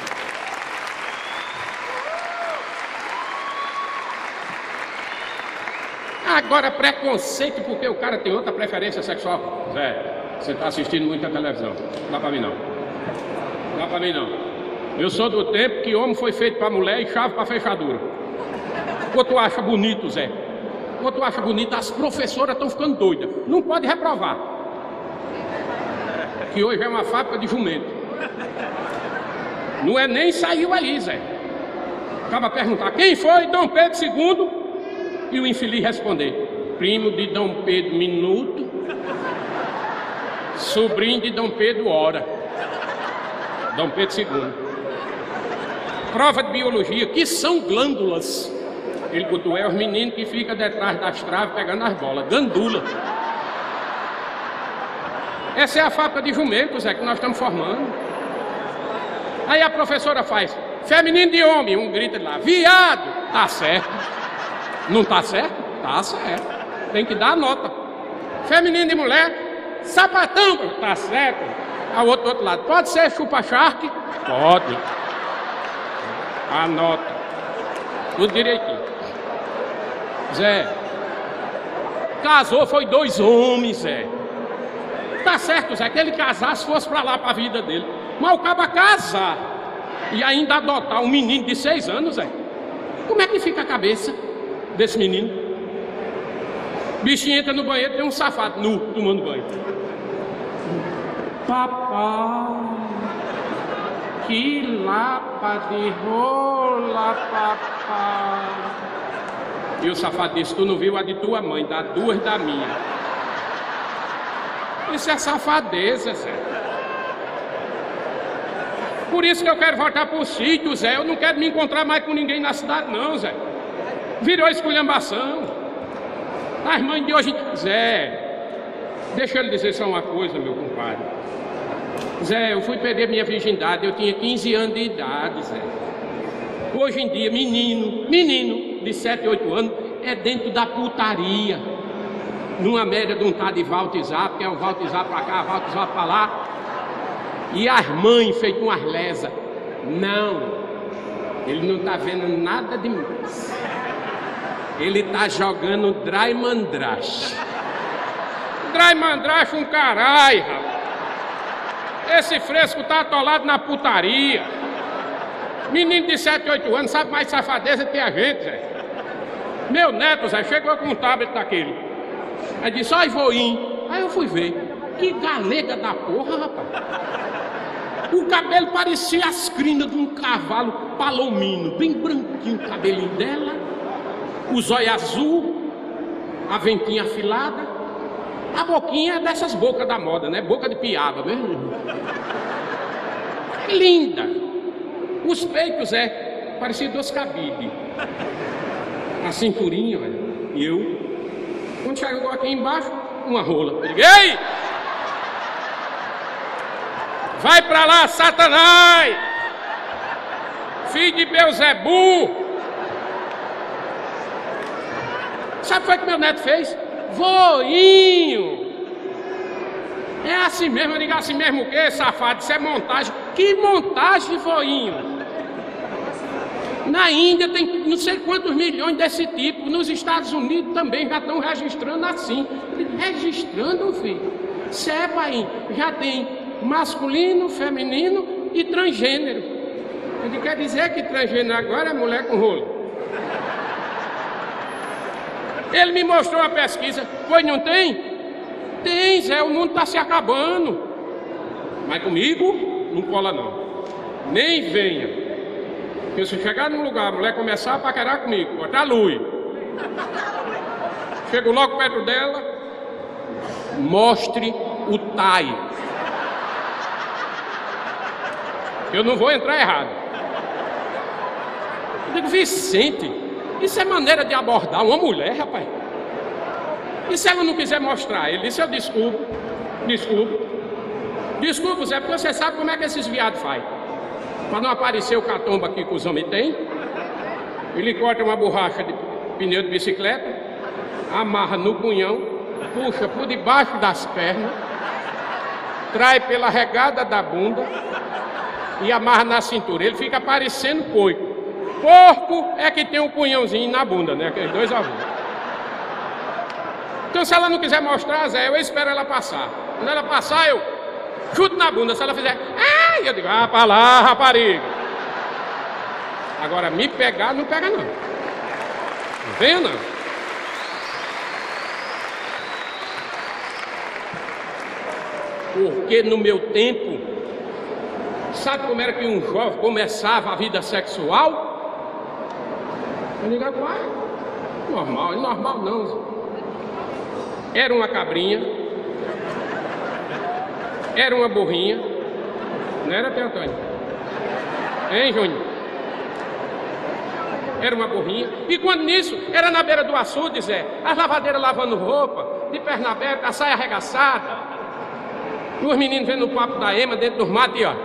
Agora, preconceito porque o cara tem outra preferência sexual. Zé, você está assistindo muita televisão. Não dá pra mim não. Não dá pra mim não. Eu sou do tempo que homem foi feito pra mulher e chave pra fechadura. Ou tu acha bonito, Zé? Ou tu acha bonito? As professoras estão ficando doidas. Não pode reprovar. Que hoje é uma fábrica de jumento. Não é nem saiu ali, Zé. Acaba perguntar: quem foi Dom Pedro segundo? E o infeliz responder: primo de Dom Pedro minuto, sobrinho de Dom Pedro hora. Dom Pedro segundo. Prova de biologia: que são glândulas? Ele botou: é os meninos que ficam detrás das traves pegando as bolas. Gandula. Essa é a fábrica de jumentos, é que nós estamos formando. Aí a professora faz: feminino de homem. Um grita lá: viado. Tá certo. Não tá certo? Tá certo. Tem que dar a nota. Feminino de mulher, sapatão. Tá certo. Ao outro, do outro lado: pode ser chupa-charque? Pode. Anota. Tudo direitinho. Zé, casou, foi dois homens, Zé. Tá certo, Zé, que ele casasse, fosse pra lá, pra vida dele. Mas o cara casar e ainda adotar um menino de seis anos, Zé. Como é que fica a cabeça desse menino? Bichinho entra no banheiro, tem um safado nu, tomando banho. Papai, que lapa de rola, papai. E o safado disse: tu não viu a de tua mãe, dá duas da minha. Isso é safadeza, Zé. Por isso que eu quero voltar pro sítio, Zé. Eu não quero me encontrar mais com ninguém na cidade, não, Zé. Virou esculhambação. As mães de hoje... Zé, deixa eu lhe dizer só uma coisa, meu compadre. Zé, eu fui perder minha virgindade, eu tinha quinze anos de idade, Zé. Hoje em dia, menino, menino de sete, oito anos, é dentro da putaria. Numa média de um tal de Valtizap, que é um Valtizap pra cá, Valtizap pra lá. E as mães feitas umas lesas. Não, ele não tá vendo nada demais. Ele tá jogando Dry Mandrache. Dry Mandrache um caralho, rapaz. Esse fresco tá atolado na putaria. Menino de sete, oito anos sabe mais safadeza que a gente, Zé. Meu neto, Zé, chegou com um tablet daquele. Aí disse: ó, voinho. Aí eu fui ver. Que galega da porra, rapaz. O cabelo parecia as crinas de um cavalo palomino. Bem branquinho o cabelinho dela. Os olhos azul. A ventinha afilada. A boquinha é dessas bocas da moda, né? Boca de piaba mesmo. Linda. Os peitos, é, parecia dois cabides. A cinturinha, velho. E eu, quando chegou aqui embaixo, uma rola. Eu digo: ei! Vai pra lá, Satanás! Filho de Beuzebu! Sabe o que foi que meu neto fez? Voinho! É assim mesmo, eu digo: assim mesmo o quê, safado? Isso é montagem. Que montagem, voinho? Na Índia tem não sei quantos milhões desse tipo. Nos Estados Unidos também já estão registrando assim. Registrando, filho. Se é, pai, já tem masculino, feminino e transgênero. Ele quer dizer que transgênero agora é mulher com rolo. Ele me mostrou uma pesquisa. Pois não tem? Tem, Zé, o mundo está se acabando. Mas comigo não cola não. Nem venha. Porque se chegar num lugar, a mulher começar a paquerar comigo, botar a luz. Chego logo perto dela, mostre o tai. Eu não vou entrar errado. Eu digo, Vicente, isso é maneira de abordar uma mulher, rapaz. E se ela não quiser mostrar? Ele disse, eu desculpo, desculpo. Desculpa, Zé, porque você sabe como é que esses viados fazem. Para não aparecer o catombo aqui que os homens têm, ele corta uma borracha de pneu de bicicleta, amarra no punhão, puxa por debaixo das pernas, trai pela regada da bunda e amarra na cintura. Ele fica parecendo porco. Porco é que tem um punhãozinho na bunda, né? Aqueles dois avós. Então, se ela não quiser mostrar, Zé, eu espero ela passar. Quando ela passar, eu chuto na bunda. Se ela fizer, ai, eu digo, ah, pra lá, rapariga. Agora, me pegar, não pega não. Não venha não. Porque no meu tempo, sabe como era que um jovem começava a vida sexual? Eu digo, agora, normal, é normal não, Zé. Era uma cabrinha, era uma burrinha, não era, Teu Antônio? Hein, Júnior? Era uma burrinha, e quando nisso, era na beira do açude, Zé, as lavadeiras lavando roupa, de perna aberta, a saia arregaçada, e os meninos vendo o papo da ema dentro dos matos, e ó,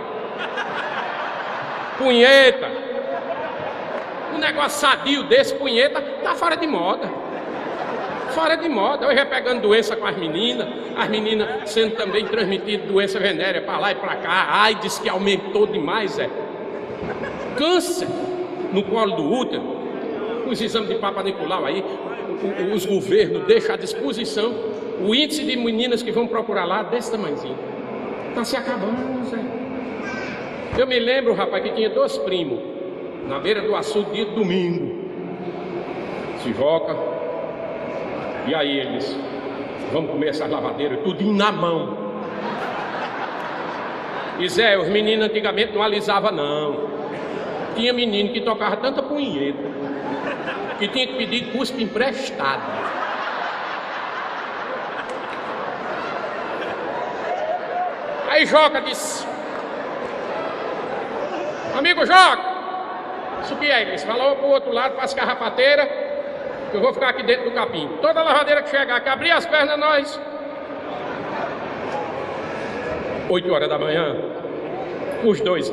punheta, um negócio sadio desse, punheta, tá fora de moda. Fora de moda, hoje é pegando doença com as meninas, as meninas sendo também transmitidas doença venérea para lá e para cá, ai, diz que aumentou demais, é. Câncer no colo do útero, os exames de Papa Nicolau aí, os governos deixam à disposição o índice de meninas que vão procurar lá desse tamanhozinho. Está se acabando, Zé. Eu me lembro, rapaz, que tinha dois primos na beira do açude dia de domingo. Sijoca. E aí eles, vamos comer essas lavadeiras, tudinho na mão. E Zé, os meninos antigamente não alisavam não. Tinha menino que tocava tanta punheta, que tinha que pedir cuspe emprestado. Aí Joca disse, amigo Joca, isso que é? Ele falou pro outro lado, para as carrapateiras, eu vou ficar aqui dentro do capim. Toda lavadeira que chegar, que abrir as pernas, nós. Oito horas da manhã, os dois.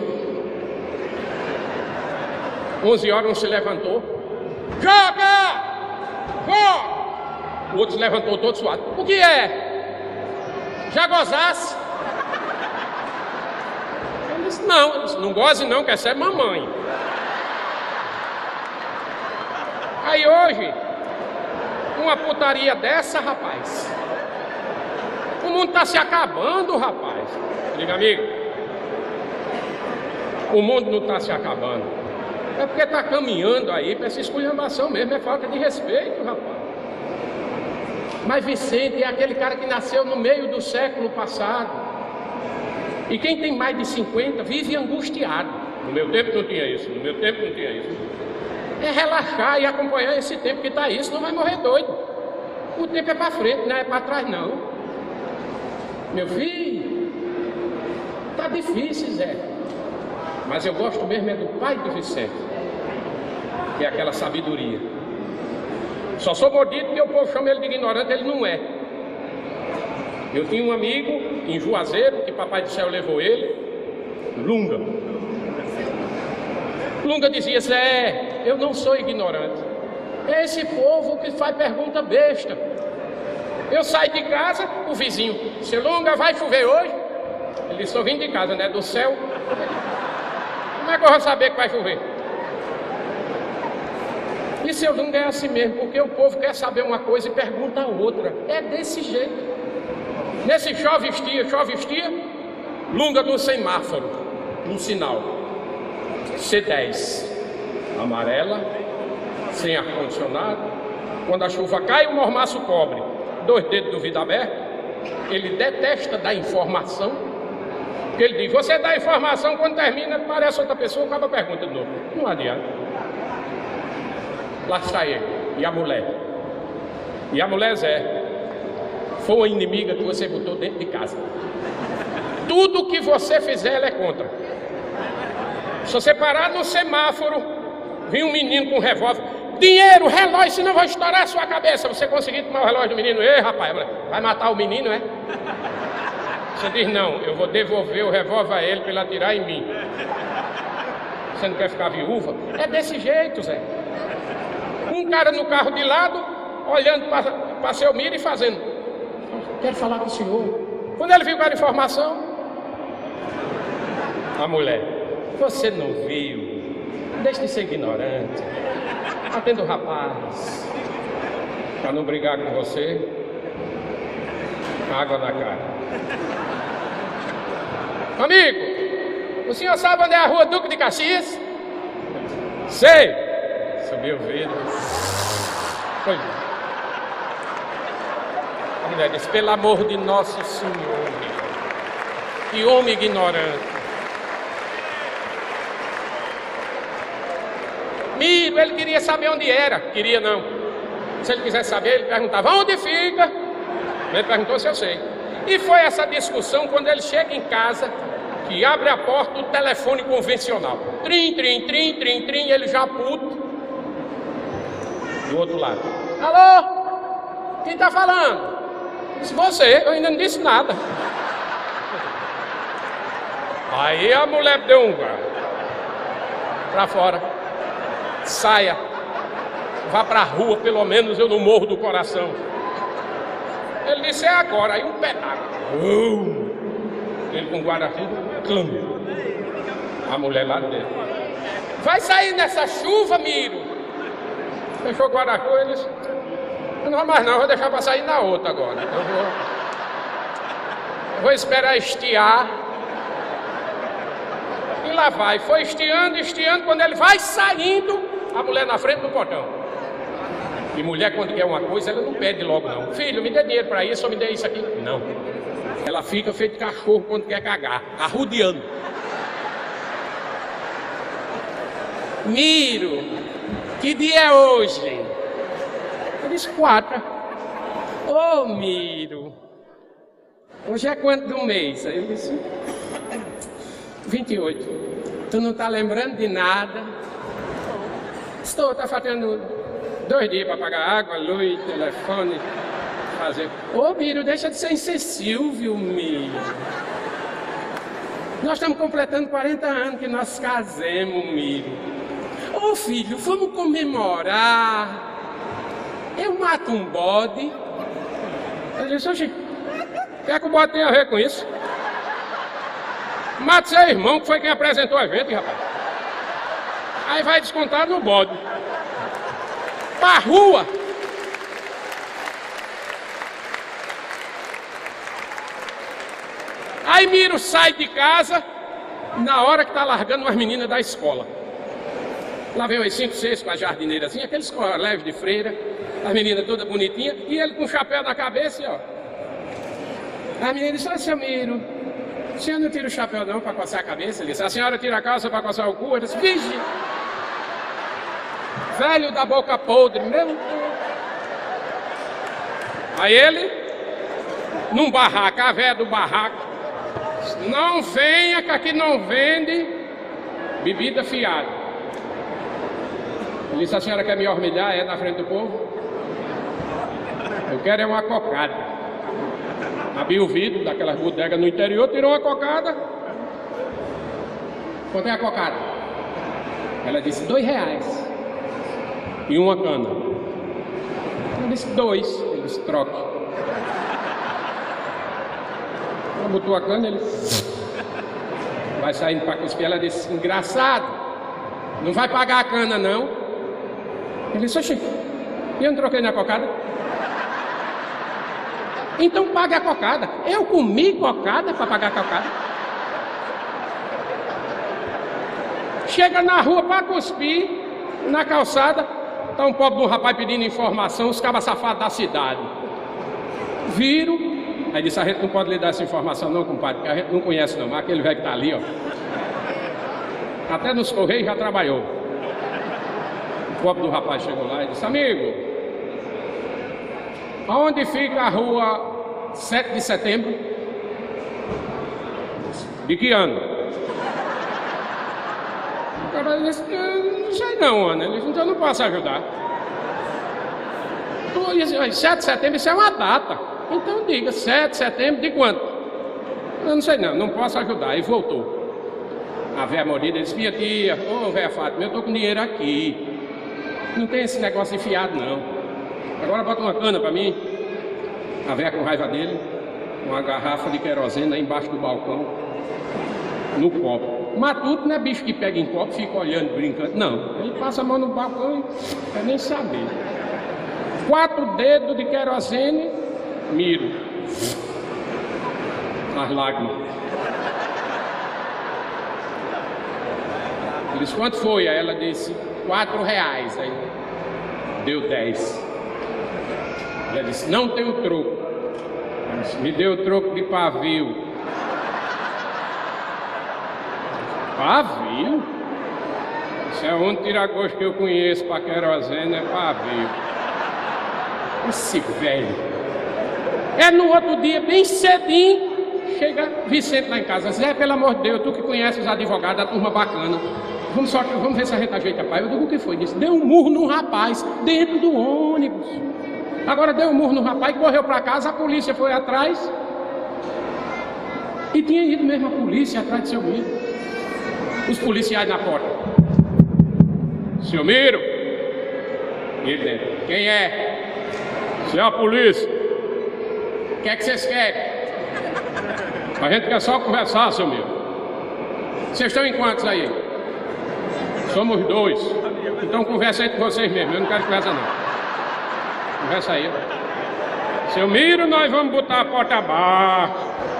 Onze horas, um se levantou. Joga! Joga! O outro se levantou todo suado. O que é? Já gozasse? Ele disse, não. Ele disse, não goze não, que essa é mamãe. Aí hoje, uma putaria dessa, rapaz. O mundo está se acabando, rapaz. Diga, amigo. O mundo não está se acabando. É porque está caminhando aí para essa esculhambação mesmo. É falta de respeito, rapaz. Mas Vicente é aquele cara que nasceu no meio do século passado. E quem tem mais de cinquenta vive angustiado. No meu tempo não tinha isso. No meu tempo não tinha isso. É relaxar e acompanhar esse tempo que está aí, senão vai morrer doido. O tempo é para frente, não é para trás não. Meu filho, tá difícil, Zé. Mas eu gosto mesmo é do pai do Vicente, que é aquela sabedoria. Só sou mordido porque o povo chama ele de ignorante, ele não é. Eu tinha um amigo em Juazeiro, que Papai do Céu levou ele, Lunga. Lunga dizia, Zé, eu não sou ignorante. É esse povo que faz pergunta besta. Eu saio de casa, o vizinho, seu Lunga, vai chover hoje? Ele disse, estou vindo de casa, né? Do céu. Como é que eu vou saber que vai chover? E seu Lunga é assim mesmo, porque o povo quer saber uma coisa e pergunta a outra. É desse jeito. Nesse chove estia, chove estia, Lunga no semáforo, no sinal. C dez, amarela, sem ar-condicionado. Quando a chuva cai, o mormaço cobre. Dois dedos do vidro aberto. Ele detesta dar informação. Porque ele diz, você dá informação, quando termina, parece outra pessoa, acaba a pergunta de novo. Não adianta. Lá está ele. E a mulher? E a mulher, Zé, foi uma inimiga que você botou dentro de casa. Tudo que você fizer, ela é contra. Se você parar no semáforo, vir um menino com um revólver, dinheiro, relógio, senão vai estourar a sua cabeça. Você conseguir tomar o relógio do menino, ei rapaz, vai matar o menino, é? Você diz, não, eu vou devolver o revólver a ele para ele atirar em mim. Você não quer ficar viúva? É desse jeito, Zé. Um cara no carro de lado, olhando para seu miro e fazendo, quero falar com o senhor. Quando ele viu que era informação, a mulher, você não viu, deixe de ser ignorante, atenda o rapaz, para não brigar com você, água na cara. Amigo, o senhor sabe onde é a rua Duque de Caxias? Sei. Subiu o vidro. Foi. A mulher disse, pelo amor de Nosso Senhor, que homem ignorante. Miro, ele queria saber onde era. Queria não. Se ele quisesse saber, ele perguntava, onde fica? Ele perguntou se eu sei. E foi essa discussão quando ele chega em casa, que abre a porta do telefone convencional. Trim, trim, trim, trim, trim, ele já puto. Do outro lado. Alô? Quem tá falando? Disse, você, eu ainda não disse nada. Aí a mulher deu um pra fora. Saia. Vá pra rua, pelo menos eu não morro do coração. Ele disse, é agora. Aí um pedaço. Uh, ele com guarda-chuva, câmbio. A mulher lá dentro. Vai sair nessa chuva, Miro? Fechou o guarda-chuva e ele disse, não vou mais não, vou deixar para sair na outra agora. Eu vou, eu vou esperar estiar. E lá vai. Foi estiando, estiando. Quando ele vai saindo, a mulher na frente do portão. E mulher, quando quer uma coisa, ela não pede logo, não. Filho, me dê dinheiro para isso, ou me dê isso aqui. Não. Ela fica feito cachorro quando quer cagar, arrudeando. Miro, que dia é hoje? Eu disse, quatro. Ô, oh, Miro, hoje é quanto do mês? Aí eu disse, vinte e oito. Tu não tá lembrando de nada? Estou, tá faltando dois dias para pagar água, luz, telefone, fazer... Ô, oh, Miro, deixa de ser insensível, Miro. Nós estamos completando quarenta anos que nós casemos, Miro. Ô, oh, filho, vamos comemorar. Eu mato um bode. Eu disse, oxi, o que é que o bode tem a ver com isso? Mata seu irmão, que foi quem apresentou a gente, rapaz. Aí vai descontar no bode. Pra rua. Aí Miro sai de casa na hora que tá largando umas meninas da escola. Lá vem umas cinco, seis com a jardineirazinha, aqueles colégios de freira, as meninas todas bonitinhas, e ele com o chapéu na cabeça, e ó. A menina disse, ó, seu Miro, o senhor não tira o chapéu não para coçar a cabeça? Ele disse, a senhora tira a calça para coçar o cu? Ele disse, vige! Velho da boca podre, mesmo. Aí ele, num barraco, a véia do barraco, não venha que aqui não vende bebida fiada. Ele disse, a senhora quer me humilhar, é na frente do povo? Eu quero é uma cocada. Abriu o vidro daquelas bodegas no interior, tirou uma cocada. Quanto é a cocada? Ela disse, dois reais. E uma cana. Ela disse, dois. Ele disse, troque. Ela botou a cana, ele vai saindo para cuspir. Ela disse, engraçado, não vai pagar a cana não. Ele disse, oxi, eu não troquei na cocada? Então pague a cocada. Eu comi cocada para pagar a cocada. Chega na rua para cuspir, na calçada, tá um pobre de um rapaz pedindo informação, os cabas safados da cidade. Viram, aí disse, a gente não pode lhe dar essa informação não, compadre, porque a gente não conhece não, mas aquele velho que tá ali, ó. Até nos Correios já trabalhou. O pobre do rapaz chegou lá e disse, amigo, aonde fica a rua sete de setembro? De que ano? O cara disse, não sei não, Ana. Ele disse, então eu não posso ajudar. Eu disse, sete de setembro, isso é uma data. Então diga, sete de setembro de quanto? Eu não sei não, não posso ajudar. E voltou. A véia morida disse, minha tia, ô oh, véia Fátima, eu tô com dinheiro aqui. Não tem esse negócio enfiado não. Agora bota uma cana pra mim. A véia com raiva dele, uma garrafa de querosene aí embaixo do balcão, no copo. Matuto não é bicho que pega em copo, fica olhando, brincando. Não, ele passa a mão no balcão e não quer nem saber. Quatro dedos de querosene, miro. As lágrimas. Ele disse, quanto foi? Aí ela disse, quatro reais. Aí deu dez. Ela disse, não tenho troco. Disse, me deu troco de pavio. Pavio? Isso é um tira-gosto que eu conheço para querosene, é pavio. Esse velho. É no outro dia, bem cedinho, chega Vicente lá em casa. Zé, pelo amor de Deus, tu que conheces os advogados, a turma bacana. Vamos, só, vamos ver se a gente ajeita, pai. Eu digo, o que foi? Disse, deu um murro num rapaz dentro do ônibus. Agora deu um murro no rapaz, correu para casa, a polícia foi atrás. E tinha ido mesmo a polícia atrás de seu Miro. Os policiais na porta. Seu Miro? E ele dentro. Quem é? Se é a polícia. O que é que vocês querem? A gente quer só conversar, seu Miro. Vocês estão em quantos aí? Somos dois. Então conversa entre vocês mesmo. Eu não quero conversa não. Conversa aí. Seu Miro, nós vamos botar a porta abaixo.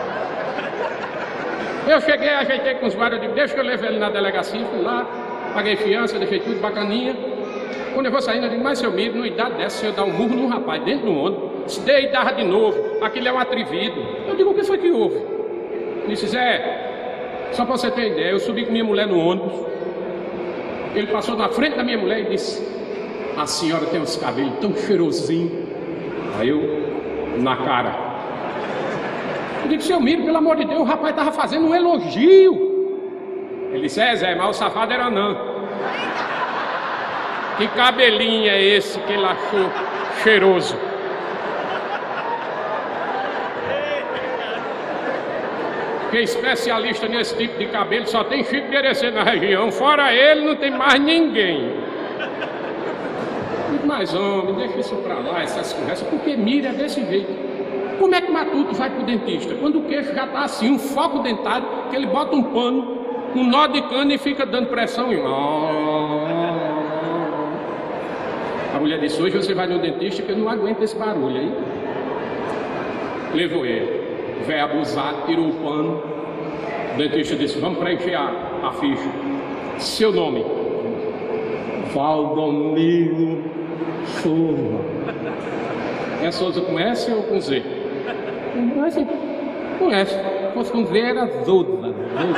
Eu cheguei, ajeitei com os guardas, eu digo, deixa que eu leve ele na delegacia, fui lá, paguei fiança, deixei tudo bacaninha. Quando eu vou saindo, eu digo, mas seu Miro, numa idade dessa, se eu dar um murro num rapaz dentro do ônibus, se der e dava de novo, aquele é um atrevido. Eu digo, o que foi que houve? Ele disse, Zé, só pra você ter ideia, eu subi com minha mulher no ônibus, ele passou na frente da minha mulher e disse, a senhora tem os cabelos tão cheirosinhos. Aí eu, na cara. Eu digo, seu Miro, pelo amor de Deus, o rapaz estava fazendo um elogio. Ele disse, é Zé, mas o safado era não. Que cabelinho é esse que ele achou cheiroso? Que especialista nesse tipo de cabelo só tem Chico de Erecê na região. Fora ele, não tem mais ninguém. Mas homem, deixa isso pra lá, essas conversas, porque Miro é desse jeito. Como é que Matuto vai pro dentista? Quando o queixo já tá assim, um foco dentário, que ele bota um pano, um nó de cana e fica dando pressão. E... A mulher disse, hoje você vai no dentista que eu não aguento esse barulho aí. Levou ele. Velho abusado, tirou o pano. O dentista disse, vamos preencher a, a ficha. Seu nome? Valdomiro Souza. É Souza com S ou com Z? Conhece? Conhece. Se fosse com Z era Zoda.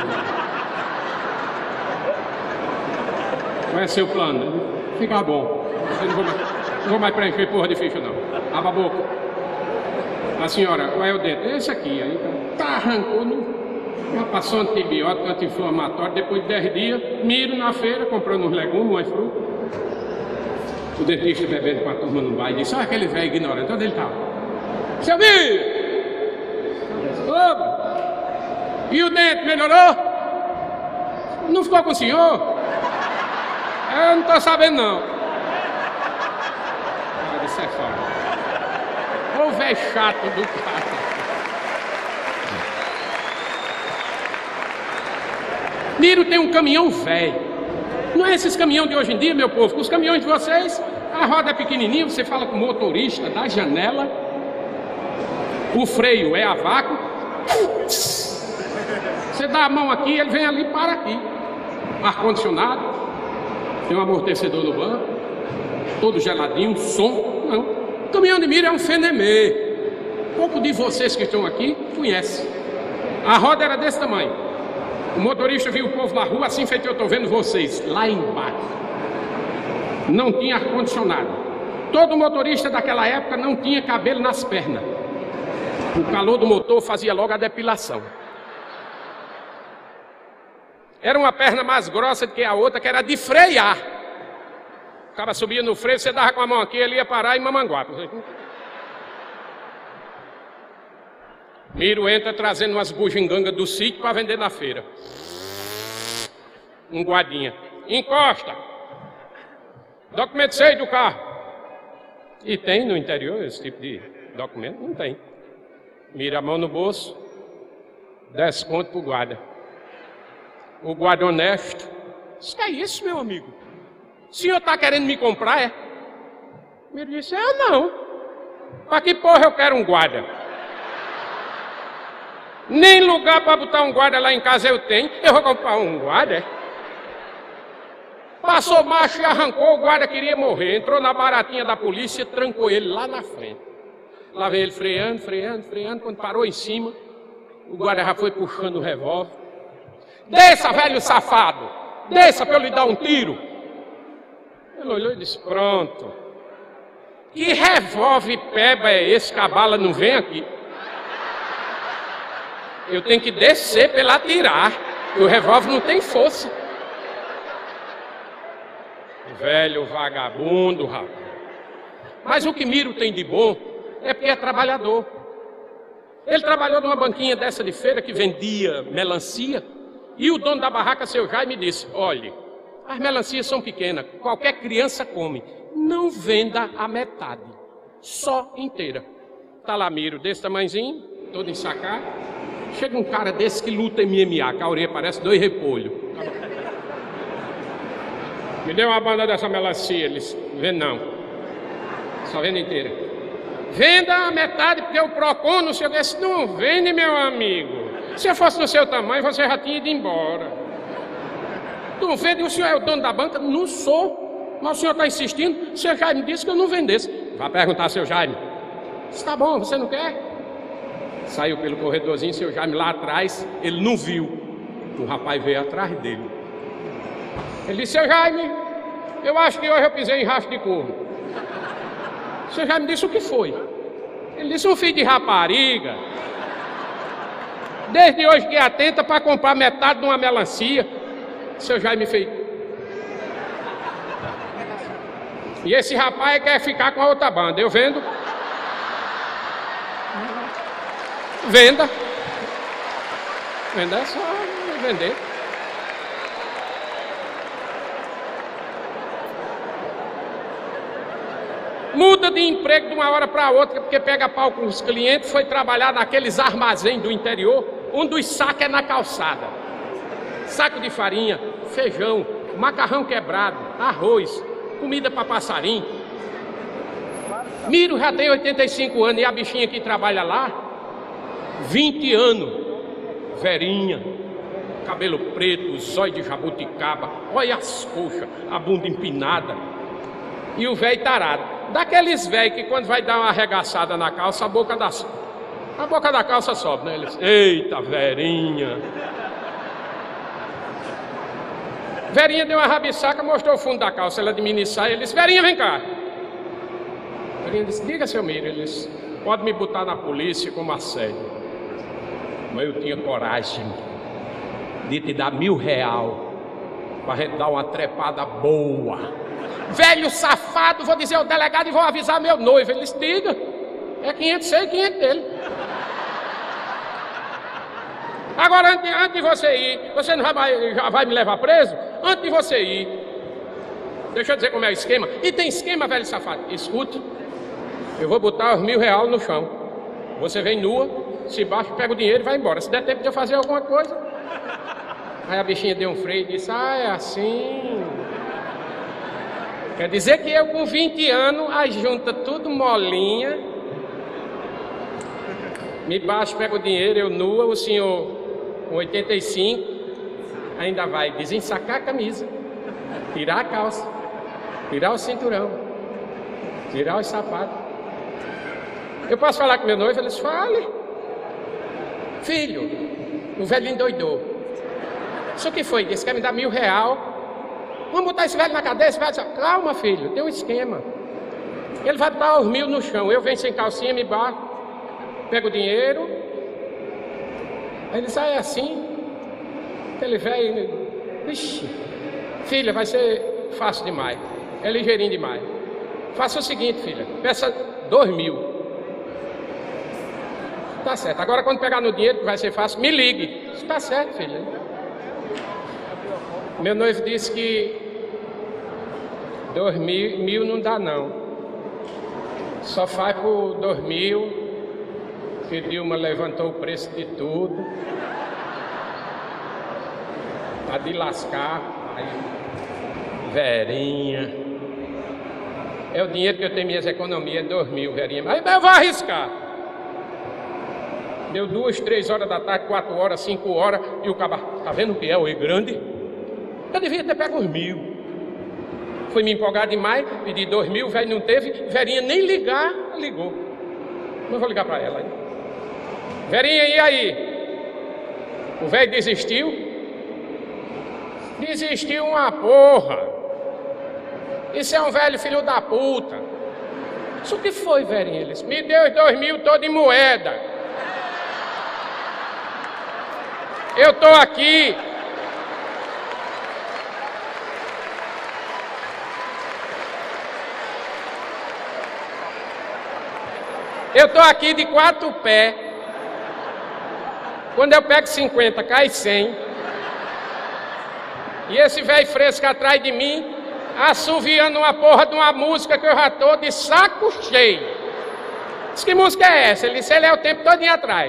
Qual é seu plano? Fica bom. Eu não vou mais, não vou mais preencher porra de ficha não. Abra a boca. A senhora, qual é o dente? Esse aqui. Aí tá, arrancou, no, já passou antibiótico, anti-inflamatório. Depois de dez dias, Miro na feira, comprando uns legumes, umas frutas. O dentista bebendo com a turma no bar e disse, olha aquele velho ignorante, onde ele estava? Seu Miro! Opa! E o dente melhorou? Não ficou com o senhor? Eu não estou sabendo não. Ah, isso é foda. Ô velho chato do cara. Miro tem um caminhão velho. Não é esses caminhões de hoje em dia, meu povo. Os caminhões de vocês, a roda é pequenininha, você fala com o motorista da janela, o freio é a vácuo, você dá a mão aqui, ele vem ali e para aqui. Ar-condicionado, tem um amortecedor no banco, todo geladinho, som, não. O caminhão de milho é um fenemê. Pouco de vocês que estão aqui conhecem. A roda era desse tamanho. O motorista viu o povo na rua, assim feito eu estou vendo vocês, lá embaixo. Não tinha ar-condicionado. Todo motorista daquela época não tinha cabelo nas pernas. O calor do motor fazia logo a depilação. Era uma perna mais grossa do que a outra, que era de frear. O cara subia no freio, você dava com a mão aqui, ele ia parar em Mamanguape. Miro entra trazendo umas bugigangas do sítio para vender na feira. Um guardinha. Encosta. Documento seis do carro. E tem no interior esse tipo de documento? Não tem. Mira a mão no bolso. Desce conto pro guarda. O guarda honesto. Isso que é isso, meu amigo? O senhor está querendo me comprar, é? Miro disse, é não. Para que porra eu quero um guarda? Nem lugar para botar um guarda lá em casa eu tenho. Eu vou comprar um guarda. Passou macho e arrancou. O guarda queria morrer. Entrou na baratinha da polícia e trancou ele lá na frente. Lá vem ele freando, freando, freando. Quando parou em cima, o guarda já foi puxando o revólver. Desça, velho safado. Desça para eu lhe dar um tiro. Ele olhou e disse, pronto. Que revólver peba é esse que a bala não vem aqui? Eu tenho que descer para ele atirar, porque o revólver não tem força. Velho vagabundo, rapaz. Mas o que Miro tem de bom é porque é trabalhador. Ele trabalhou numa banquinha dessa de feira que vendia melancia, e o dono da barraca, seu Jaime, disse, olhe, as melancias são pequenas, qualquer criança come. Não venda a metade, só inteira. Tá lá Miro, desse tamanhozinho, todo ensacado. Chega um cara desse que luta M M A, que a orelha parece dois repolhos. Me deu uma banda dessa melancia. Ele disse, vende não. Só venda inteira. Venda a metade, porque o Procon, não sei o que. Disse, não vende, meu amigo. Se eu fosse do seu tamanho, você já tinha ido embora. Não vende, o senhor é o dono da banca? Não sou. Mas o senhor está insistindo. O seu Jaime disse que eu não vendesse. Vai perguntar ao seu Jaime. Disse, tá bom, você não quer? Saiu pelo corredorzinho, seu Jaime lá atrás, ele não viu. O rapaz veio atrás dele. Ele disse, seu Jaime, eu acho que hoje eu pisei em rastro de corno. O seu Jaime disse, o que foi? Ele disse, um filho de rapariga. Desde hoje que atenta para comprar metade de uma melancia. O seu Jaime fez. E esse rapaz quer ficar com a outra banda, eu vendo. Venda. Venda é só vender. Muda de emprego de uma hora para outra, porque pega pau com os clientes, foi trabalhar naqueles armazéns do interior, um dos sacos é na calçada. Saco de farinha, feijão, macarrão quebrado, arroz, comida para passarinho. Miro já tem oitenta e cinco anos e a bichinha que trabalha lá, vinte anos, verinha, cabelo preto, zóio de jabuticaba, olha as coxas, a bunda empinada. E o velho tarado, daqueles velhos que quando vai dar uma arregaçada na calça, a boca da, a boca da calça sobe, né? Ele diz, eita, verinha. Verinha deu uma rabisaca, mostrou o fundo da calça, ela de mini saia, ele disse, verinha, vem cá. Verinha disse, diga, seu Miro, ele disse, pode me botar na polícia como assédio. Mas eu tinha coragem de te dar mil real para a gente dar uma trepada boa. Velho safado, vou dizer ao delegado e vou avisar meu noivo. Ele disse, diga, é quinhentos seu e quinhentos dele. Agora, antes, antes de você ir, você não vai, já vai me levar preso? Antes de você ir, deixa eu dizer como é o esquema. E tem esquema, velho safado. Escuta, eu vou botar os mil reais no chão. Você vem nua, se baixa, pega o dinheiro e vai embora. Se der tempo de eu fazer alguma coisa. Aí a bichinha deu um freio e disse, ah, é assim. Quer dizer que eu com vinte anos, a junta tudo molinha, me baixo, pego o dinheiro, eu nua, o senhor com oitenta e cinco, ainda vai desensacar a camisa, tirar a calça, tirar o cinturão, tirar os sapatos. Eu posso falar com meu noivo? Eles falam. Filho, o velho endoidou. Isso que foi? Disse que quer me dar mil real. Vamos botar esse velho na cadeia, esse velho diz, calma filho, tem um esquema. Ele vai botar os mil no chão, eu venho sem calcinha, me bato, pego o dinheiro. Aí ele sai assim, aquele velho, vixi, filha, vai ser fácil demais, é ligeirinho demais. Faça o seguinte, filha, peça dois mil. Tá certo, agora quando pegar no dinheiro, que vai ser fácil, me ligue. Tá certo, filha. Meu noivo disse que dois mil, mil não dá não. Só faz por dois mil, que Dilma levantou o preço de tudo. Tá de lascar. Aí, Verinha. É o dinheiro que eu tenho minhas economias, dois mil, Verinha. Mas eu vou arriscar. Deu duas, três horas da tarde, quatro horas, cinco horas, e o cabra, tá vendo o que é o E grande? Eu devia ter pego uns mil. Fui me empolgar demais, pedi dois mil, o velho não teve, Verinha nem ligar, ligou. Não vou ligar para ela. Hein? Verinha, e aí? O velho desistiu? Desistiu uma porra. Isso é um velho filho da puta. Isso que foi, Verinha? Eles me deu os dois mil todo em moeda. Eu tô aqui. Eu tô aqui de quatro pés. Quando eu pego cinquenta, cai cem. E esse velho fresco atrás de mim, assoviando uma porra de uma música que eu já tô de saco cheio. Diz, que música é essa? Ele disse, ele é o tempo todinho atrás.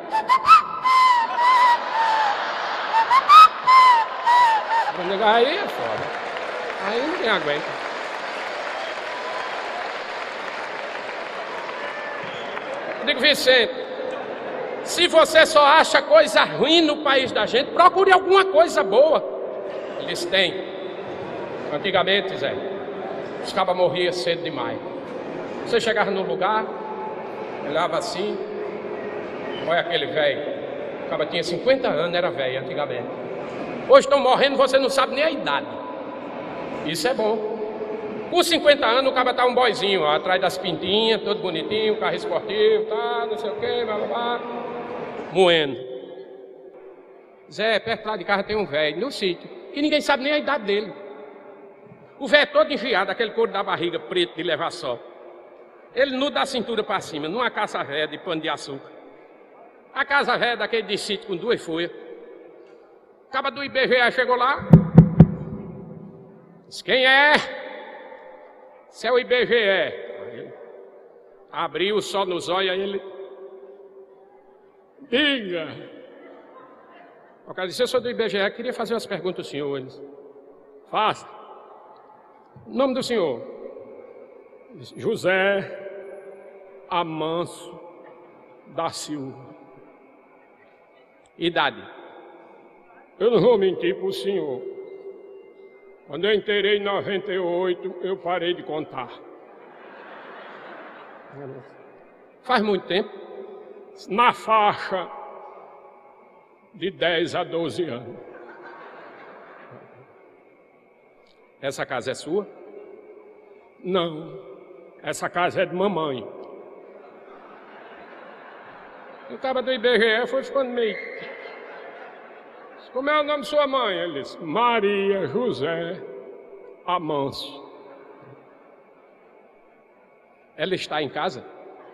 Aí é foda. Aí ninguém aguenta. Eu digo, Vicente, se você só acha coisa ruim no país da gente, procure alguma coisa boa. Eles têm. Antigamente, Zé, os cabas morriam cedo demais. Você chegava num lugar, olhava assim, olha aquele velho. O caba tinha cinquenta anos, era velho antigamente. Hoje estão morrendo, você não sabe nem a idade. Isso é bom. Com cinquenta anos, o cara tá um boizinho, ó, atrás das pintinhas, todo bonitinho, carro esportivo, tá, não sei o que, blá blá blá. Moendo. Zé, perto lá de casa tem um velho, no sítio, que ninguém sabe nem a idade dele. O velho é todo enfiado, aquele couro da barriga preto de levar só. Ele nu da cintura para cima, numa casa velha de pano de açúcar. A casa velha daquele de sítio com duas folhas. O caba do I B G E chegou lá. Disse, quem é? Isso é o I B G E. Abriu o sol nos olhos, aí ele... Diga. O cara disse, eu sou do I B G E, queria fazer umas perguntas aos senhores. Faça. O nome do senhor? José Amanso da Silva. Idade? Eu não vou mentir para o senhor. Quando eu inteirei em noventa e oito, eu parei de contar. Faz muito tempo? Na faixa de dez a doze anos. Essa casa é sua? Não. Essa casa é de mamãe. O cara do I B G E foi ficando meio... Como é o nome de sua mãe? Ele disse, Maria José Amanso. Ela está em casa?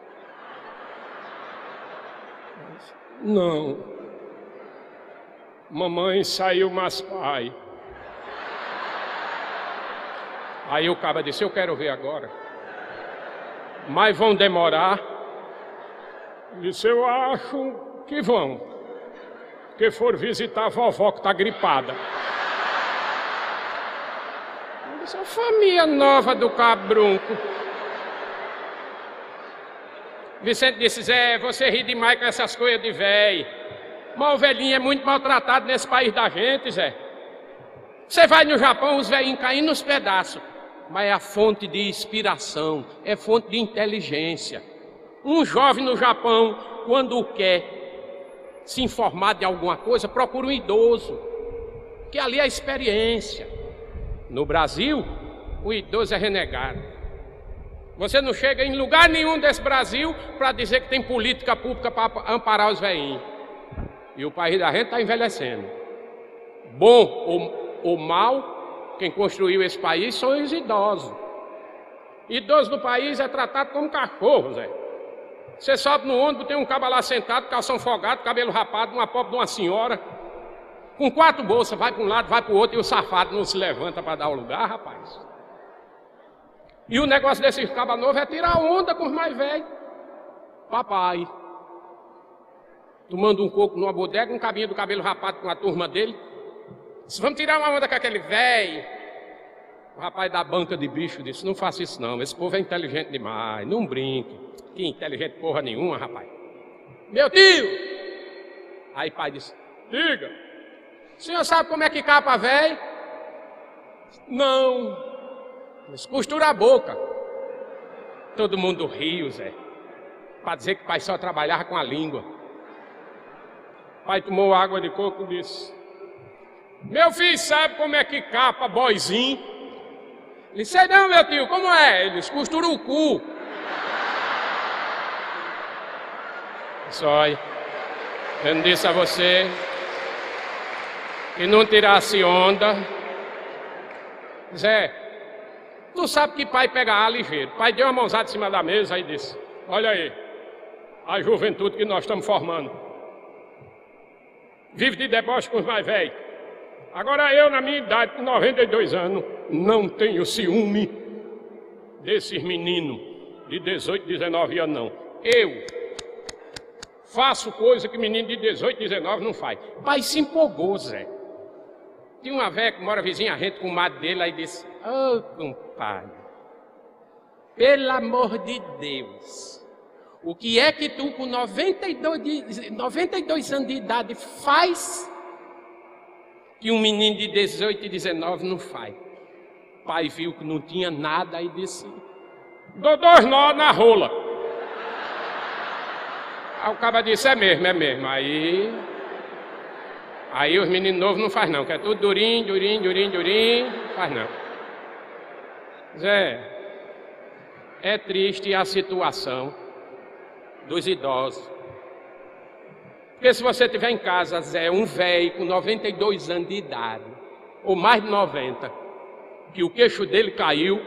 Não. Mamãe saiu, mas pai. Aí o cara disse, eu quero ver agora. Mas vão demorar? Ele disse, eu acho que vão. Que for visitar a vovó que está gripada. Essa família nova do cabrunco. Vicente disse, Zé, você ri demais com essas coisas de véi. Mas o velhinho é muito maltratado nesse país da gente, Zé. Você vai no Japão, os velhinhos caindo nos pedaços. Mas é a fonte de inspiração, é fonte de inteligência. Um jovem no Japão, quando quer se informar de alguma coisa, procura um idoso, que ali é a experiência. No Brasil, o idoso é renegado. Você não chega em lugar nenhum desse Brasil para dizer que tem política pública para amparar os velhinhos. E o país da gente está envelhecendo. Bom ou, ou mal, quem construiu esse país são os idosos. Idoso no país é tratado como cachorro, Zé. Você sobe no ônibus, tem um cabo lá sentado, calção folgado, cabelo rapado, uma pobre de uma senhora, com quatro bolsas, vai para um lado, vai para o outro, e o safado não se levanta para dar o lugar, rapaz. E o negócio desse cabo novo é tirar onda com os mais velhos. Papai, tomando um coco numa bodega, um cabinho do cabelo rapado com a turma dele. Disse, vamos tirar uma onda com aquele velho. O rapaz da banca de bicho disse, não faça isso não, esse povo é inteligente demais, não brinque. Que inteligente porra nenhuma, rapaz. Meu tio! Aí pai disse, diga, o senhor sabe como é que capa velho? Não. Mas costura a boca. Todo mundo riu, Zé. Para dizer que o pai só trabalhava com a língua. O pai tomou água de coco e disse, meu filho sabe como é que capa boizinho? Ele disse, sei não, meu tio, como é? Ele disse, costura o cu. Disse, olha, eu não disse a você que não tirasse onda. Zé, tu sabe que pai pega ar ligeiro. Pai deu uma mãozada em cima da mesa e disse, olha aí, a juventude que nós estamos formando. Vive de deboche com os mais velhos. Agora eu, na minha idade, com noventa e dois anos, não tenho ciúme desses meninos de dezoito, dezenove anos, não. Eu faço coisa que menino de dezoito, dezenove não faz. Pai se empolgou, Zé. Tinha uma velha que mora vizinha a gente com o marido dele, aí disse, ô oh, compadre, pelo amor de Deus, o que é que tu com noventa e dois, de, noventa e dois anos de idade faz que um menino de dezoito e dezenove não faz? Pai viu que não tinha nada e disse, dou dois nós na rola. Aí o cara disse, é mesmo, é mesmo. Aí, aí os meninos novos não faz não, que é tudo durinho, durinho, durinho, durinho, faz não. Zé, é triste a situação dos idosos. Porque se você tiver em casa, Zé, um velho com noventa e dois anos de idade, ou mais de noventa, que o queixo dele caiu,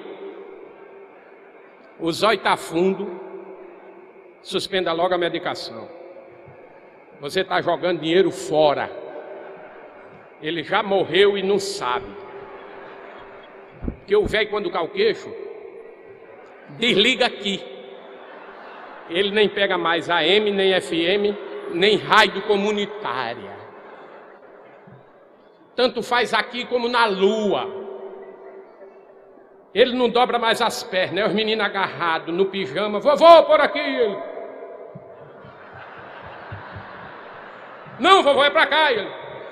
o zóio está fundo, suspenda logo a medicação. Você está jogando dinheiro fora. Ele já morreu e não sabe. Porque o velho, quando cai o queixo, desliga aqui. Ele nem pega mais A M, nem F M, nem rádio comunitária. Tanto faz aqui como na lua. Ele não dobra mais as pernas, é os meninos agarrados no pijama. Vovô, por aqui. Ele. Não, vovô, é pra cá. Ele.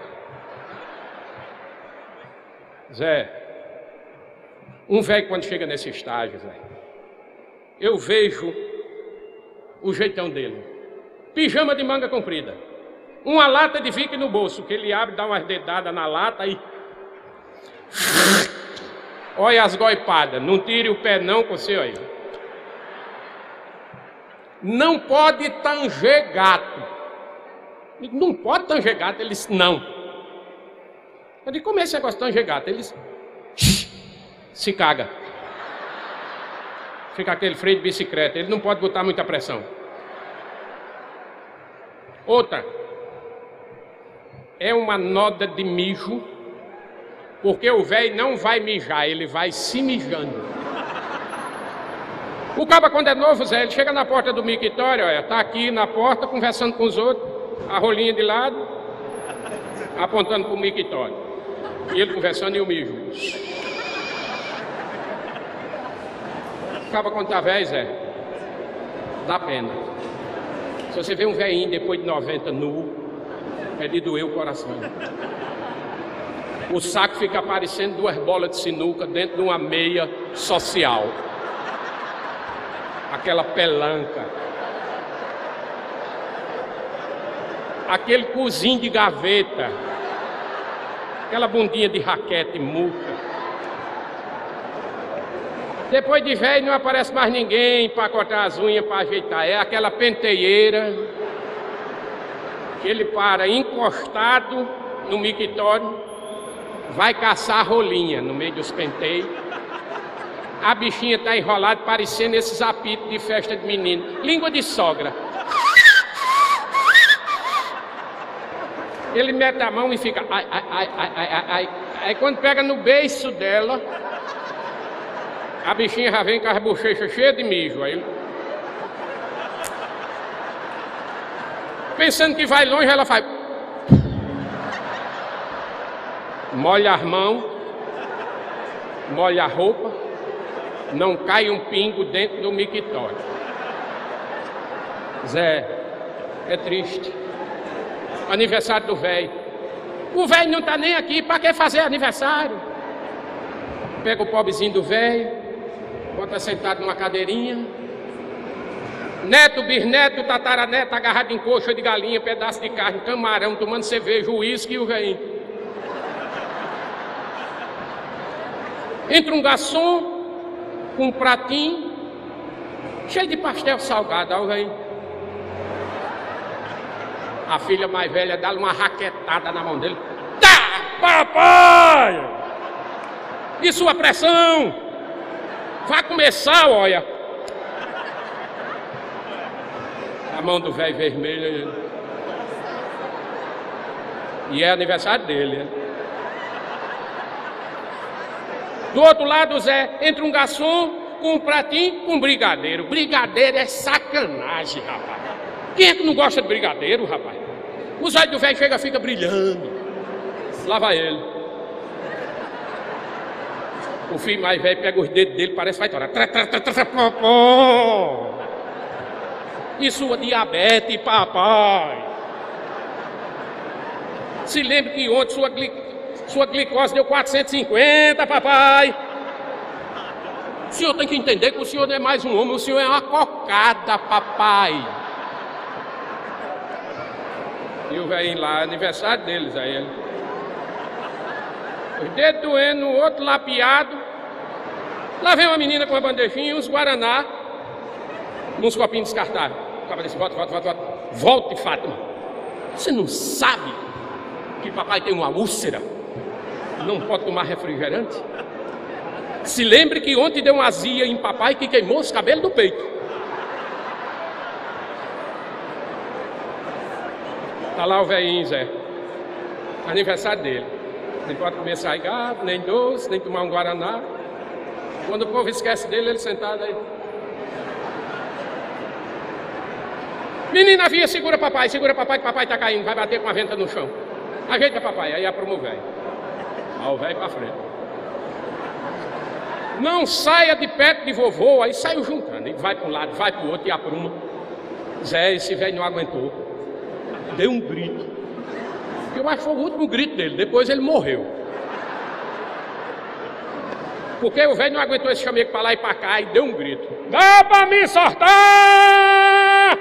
Zé, um velho quando chega nesse estágio, Zé, eu vejo o jeitão dele. Pijama de manga comprida. Uma lata de Vick no bolso, que ele abre, dá umas dedadas na lata e... Olha as goipadas, não tire o pé não com você aí. Não pode tanger gato. Não pode tanger gato, ele disse não. Eu disse, como é esse negócio de tanger gato? Ele disse, se caga. Fica aquele freio de bicicleta, ele não pode botar muita pressão. Outra, é uma noda de mijo, porque o velho não vai mijar, ele vai se mijando. O caba, quando é novo, Zé, ele chega na porta do mictório, olha, tá aqui na porta, conversando com os outros, a rolinha de lado, apontando pro mictório. E ele conversando e o mijo. Acaba quando tá velho, Zé. Dá pena. Se você vê um velhinho depois de noventa nu, é de doer o coração. O saco fica parecendo duas bolas de sinuca dentro de uma meia social. Aquela pelanca. Aquele cozinho de gaveta. Aquela bundinha de raquete murcha. Depois de velho não aparece mais ninguém para cortar as unhas, para ajeitar. É aquela penteieira que ele para encostado no mictório, vai caçar rolinha no meio dos penteios. A bichinha está enrolada parecendo esses apitos de festa de menino. Língua de sogra. Ele mete a mão e fica... Ai, ai, ai, ai, ai, ai. Aí quando pega no beiço dela... A bichinha já vem com as bochechas cheias de mijo. Aí... Pensando que vai longe, ela faz... Molha as mãos, molha a roupa, não cai um pingo dentro do mictório. Zé, é triste. Aniversário do velho. O velho não tá nem aqui, para que fazer aniversário? Pega o pobrezinho do velho, bota sentado numa cadeirinha. Neto, bisneto, tataraneto, agarrado em coxa de galinha, pedaço de carne, camarão, tomando cerveja, uísque e o velhinho. Entra um garçom com um pratinho cheio de pastel salgado, ó, velho. A filha mais velha dá uma raquetada na mão dele. Tá, papai! E sua pressão? Vai começar, olha. A mão do velho vermelha. E é aniversário dele, né? Do outro lado, Zé, entra um garçom com um pratinho com um brigadeiro. Brigadeiro é sacanagem, rapaz. Quem é que não gosta de brigadeiro, rapaz? Os olhos do velho chega e fica brilhando. Lá vai ele. O filho mais velho pega os dedos dele, parece que vai torar. E sua diabetes, papai. Se lembre que ontem sua glicose... Sua glicose deu quatrocentos e cinquenta, papai. O senhor tem que entender que o senhor não é mais um homem, o senhor é uma cocada, papai. E o velhinho lá, aniversário deles, aí ele. Os dedos doendo, o outro lapiado. Lá vem uma menina com uma bandejinha, uns guaraná, uns copinhos descartáveis. Acaba desse, volta, volta, volta, volta. Volte, Fátima. Você não sabe que papai tem uma úlcera? Não pode tomar refrigerante? Se lembre que ontem deu uma azia em papai que queimou os cabelos do peito. Tá lá o velhinho, Zé. Aniversário dele. Nem pode comer saigado, nem doce, nem tomar um guaraná. Quando o povo esquece dele, ele sentado aí. Menina via, segura papai, segura papai, que papai tá caindo, vai bater com a venta no chão. Ajeita papai, aí apruma o velho. Ó, o velho pra frente. Não saia de perto de vovô, aí saiu juntando. Ele vai para um lado, vai para o outro e apruma. Zé, esse velho não aguentou. Deu um grito. Eu acho que foi o último grito dele, depois ele morreu. Porque o velho não aguentou esse chamego para lá e para cá e deu um grito. Dá para me soltar!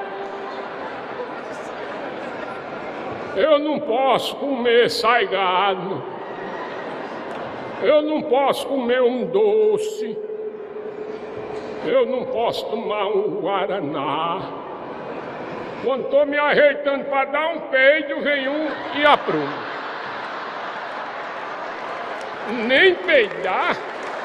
Eu não posso comer saigado. Eu não posso comer um doce. Eu não posso tomar um guaraná. Quando estou me ajeitando para dar um peido, vem um e apruma. Nem peidar.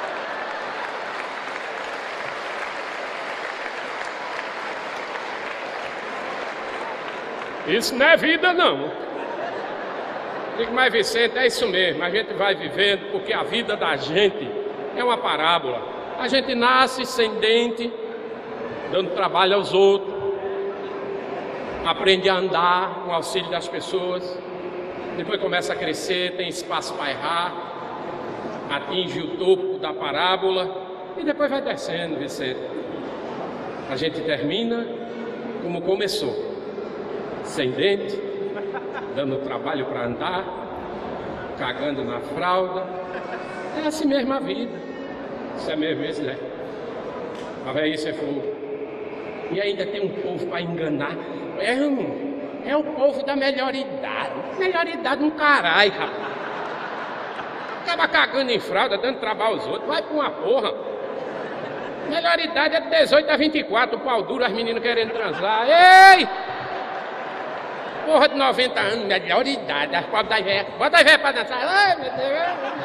Isso não é vida, não. Digo, mas Vicente, é isso mesmo, a gente vai vivendo, porque a vida da gente é uma parábola. A gente nasce sem dente, dando trabalho aos outros, aprende a andar com o auxílio das pessoas, depois começa a crescer, tem espaço para errar, atinge o topo da parábola e depois vai descendo, Vicente. A gente termina como começou, sem dente, dando trabalho para andar, cagando na fralda. É assim mesmo a vida. Isso é mesmo isso, né? Mas aí você falou, e ainda tem um povo para enganar. É, um, é o povo da melhor idade. Melhor idade um caralho, rapaz. Acaba cagando em fralda, dando trabalho aos outros. Vai pra uma porra. Melhor idade é de dezoito a vinte e quatro. O pau duro, as meninas querendo transar. Ei! Porra de noventa anos, melhor idade. As pobres das velhas. Bota as velhas pra dançar. Ai, meu Deus.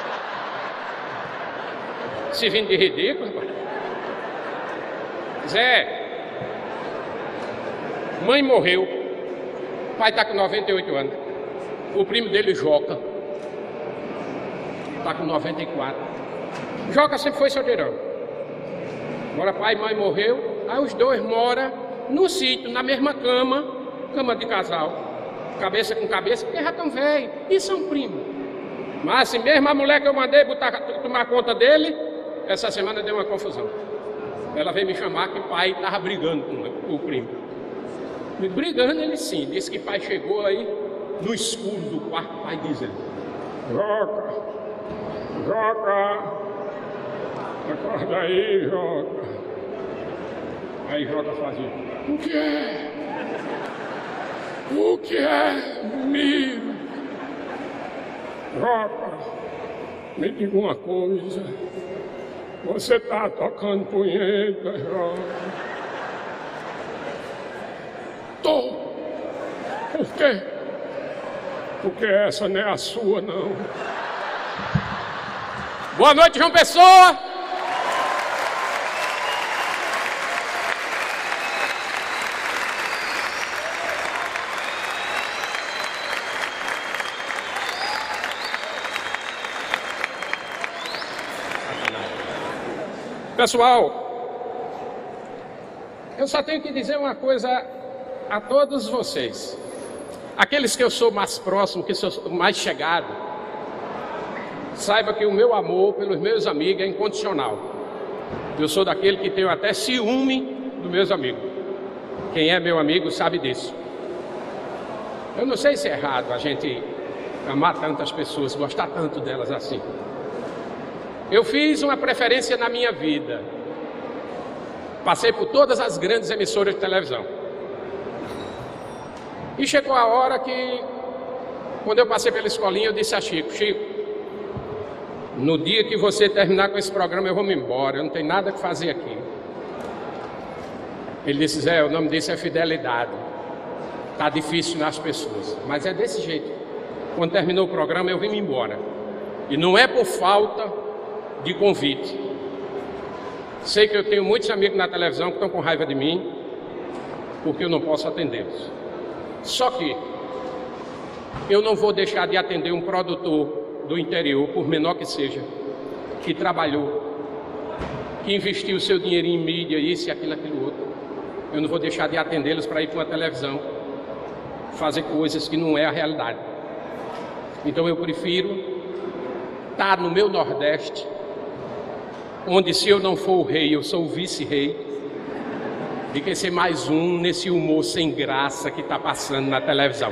Se vindo de ridículo, rapaz. Zé, mãe morreu, pai está com noventa e oito anos, o primo dele, Joca, está com noventa e quatro. Joca sempre foi solteirão. Agora pai e mãe morreu, aí os dois moram no sítio, na mesma cama, cama de casal, cabeça com cabeça, porque já estão velhos, e são primos. Mas assim mesmo a mulher que eu mandei botar, tomar conta dele, essa semana deu uma confusão. Ela veio me chamar que o pai estava brigando com o primo. Brigando ele sim, disse que o pai chegou aí no escuro do quarto, o pai dizendo: Joca, Joca, acorda aí, Joca. Aí Joca fazia: o que é? O que é, Miro? Joca, me diga uma coisa. Você tá tocando punheta, Joca? Tô. Por quê? Porque essa não é a sua, não. Boa noite, João Pessoa. Pessoal, eu só tenho que dizer uma coisa a todos vocês. Aqueles que eu sou mais próximo, que sou mais chegado, saiba que o meu amor pelos meus amigos é incondicional. Eu sou daquele que tenho até ciúme dos meus amigos. Quem é meu amigo sabe disso. Eu não sei se é errado a gente amar tantas pessoas, gostar tanto delas assim. Eu fiz uma preferência na minha vida. Passei por todas as grandes emissoras de televisão. E chegou a hora que, quando eu passei pela escolinha, eu disse a Chico: Chico, no dia que você terminar com esse programa, eu vou me embora, eu não tenho nada que fazer aqui. Ele disse: Zé, o nome disso é fidelidade. Tá difícil nas pessoas, mas é desse jeito. Quando terminou o programa, eu vim me embora. E não é por falta de convite. Sei que eu tenho muitos amigos na televisão que estão com raiva de mim, porque eu não posso atendê-los. Só que eu não vou deixar de atender um produtor do interior, por menor que seja, que trabalhou, que investiu o seu dinheiro em mídia, isso e aquilo, aquilo outro. Eu não vou deixar de atendê-los para ir para uma televisão fazer coisas que não é a realidade. Então eu prefiro estar no meu Nordeste, onde, se eu não for o rei, eu sou o vice-rei, de que ser mais um nesse humor sem graça que está passando na televisão.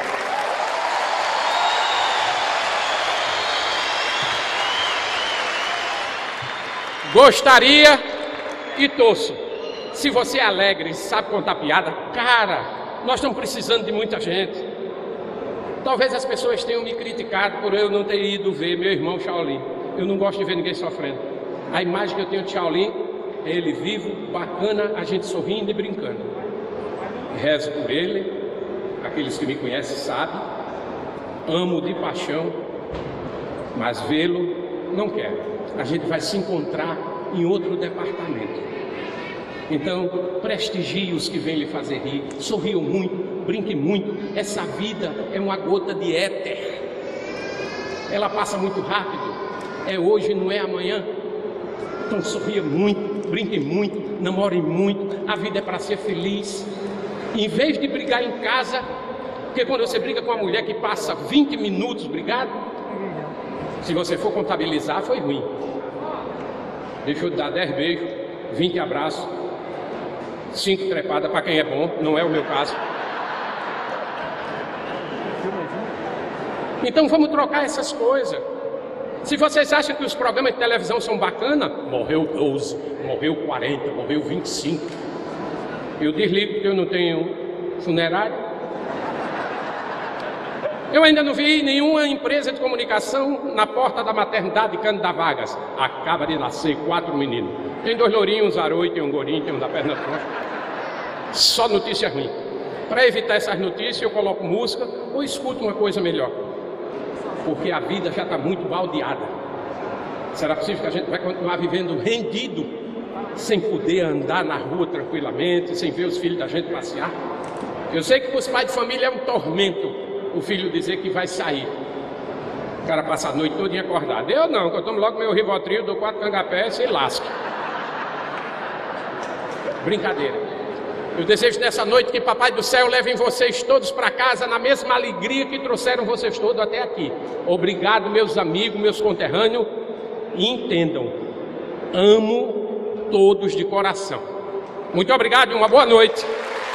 Gostaria e torço. Se você é alegre, sabe contar piada, cara, nós estamos precisando de muita gente. Talvez as pessoas tenham me criticado por eu não ter ido ver meu irmão Shaolin. Eu não gosto de ver ninguém sofrendo. A imagem que eu tenho de Shaolin é ele vivo, bacana, a gente sorrindo e brincando. Rezo por ele, aqueles que me conhecem sabem, amo de paixão, mas vê-lo não quero. A gente vai se encontrar em outro departamento. Então, prestigie os que vêm lhe fazer rir, sorriam muito, brinque muito. Essa vida é uma gota de éter. Ela passa muito rápido. É hoje, não é amanhã. Então sorria muito, brinque muito, namore muito. A vida é para ser feliz. Em vez de brigar em casa, porque quando você briga com uma mulher que passa vinte minutos brigado, se você for contabilizar, foi ruim. Deixa eu dar dez beijos, vinte abraços, cinco trepadas para quem é bom, não é o meu caso. Então vamos trocar essas coisas. Se vocês acham que os programas de televisão são bacanas, morreu doze, morreu quarenta, morreu vinte e cinco. Eu desligo porque eu não tenho funerário. Eu ainda não vi nenhuma empresa de comunicação na porta da maternidade Cândida Vargas. Acaba de nascer quatro meninos. Tem dois lourinhos, um zaroio, tem um gorinho, tem um da perna troncha. Só notícia ruim. Para evitar essas notícias, eu coloco música ou escuto uma coisa melhor. Porque a vida já está muito baldeada. Será possível que a gente vai continuar vivendo rendido, sem poder andar na rua tranquilamente, sem ver os filhos da gente passear? Eu sei que para os pais de família é um tormento o filho dizer que vai sair. O cara passa a noite toda acordado. Eu não, que eu tomo logo meu Rivotril, dou quatro cangapés e lasque. Brincadeira. Eu desejo nessa noite que Papai do Céu leve vocês todos para casa na mesma alegria que trouxeram vocês todos até aqui. Obrigado, meus amigos, meus conterrâneos. E entendam, amo todos de coração. Muito obrigado e uma boa noite.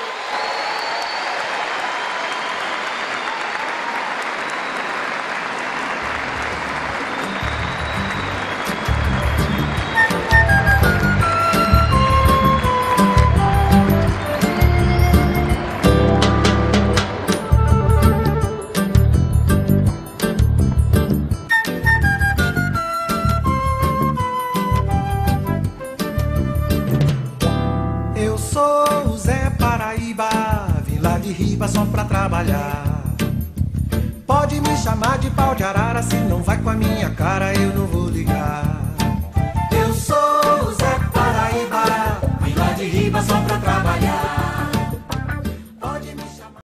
Só pra trabalhar. Pode me chamar de pau de arara, se não vai com a minha cara eu não vou ligar. Eu sou o Zé Paraíba, vim lá de riba só pra trabalhar.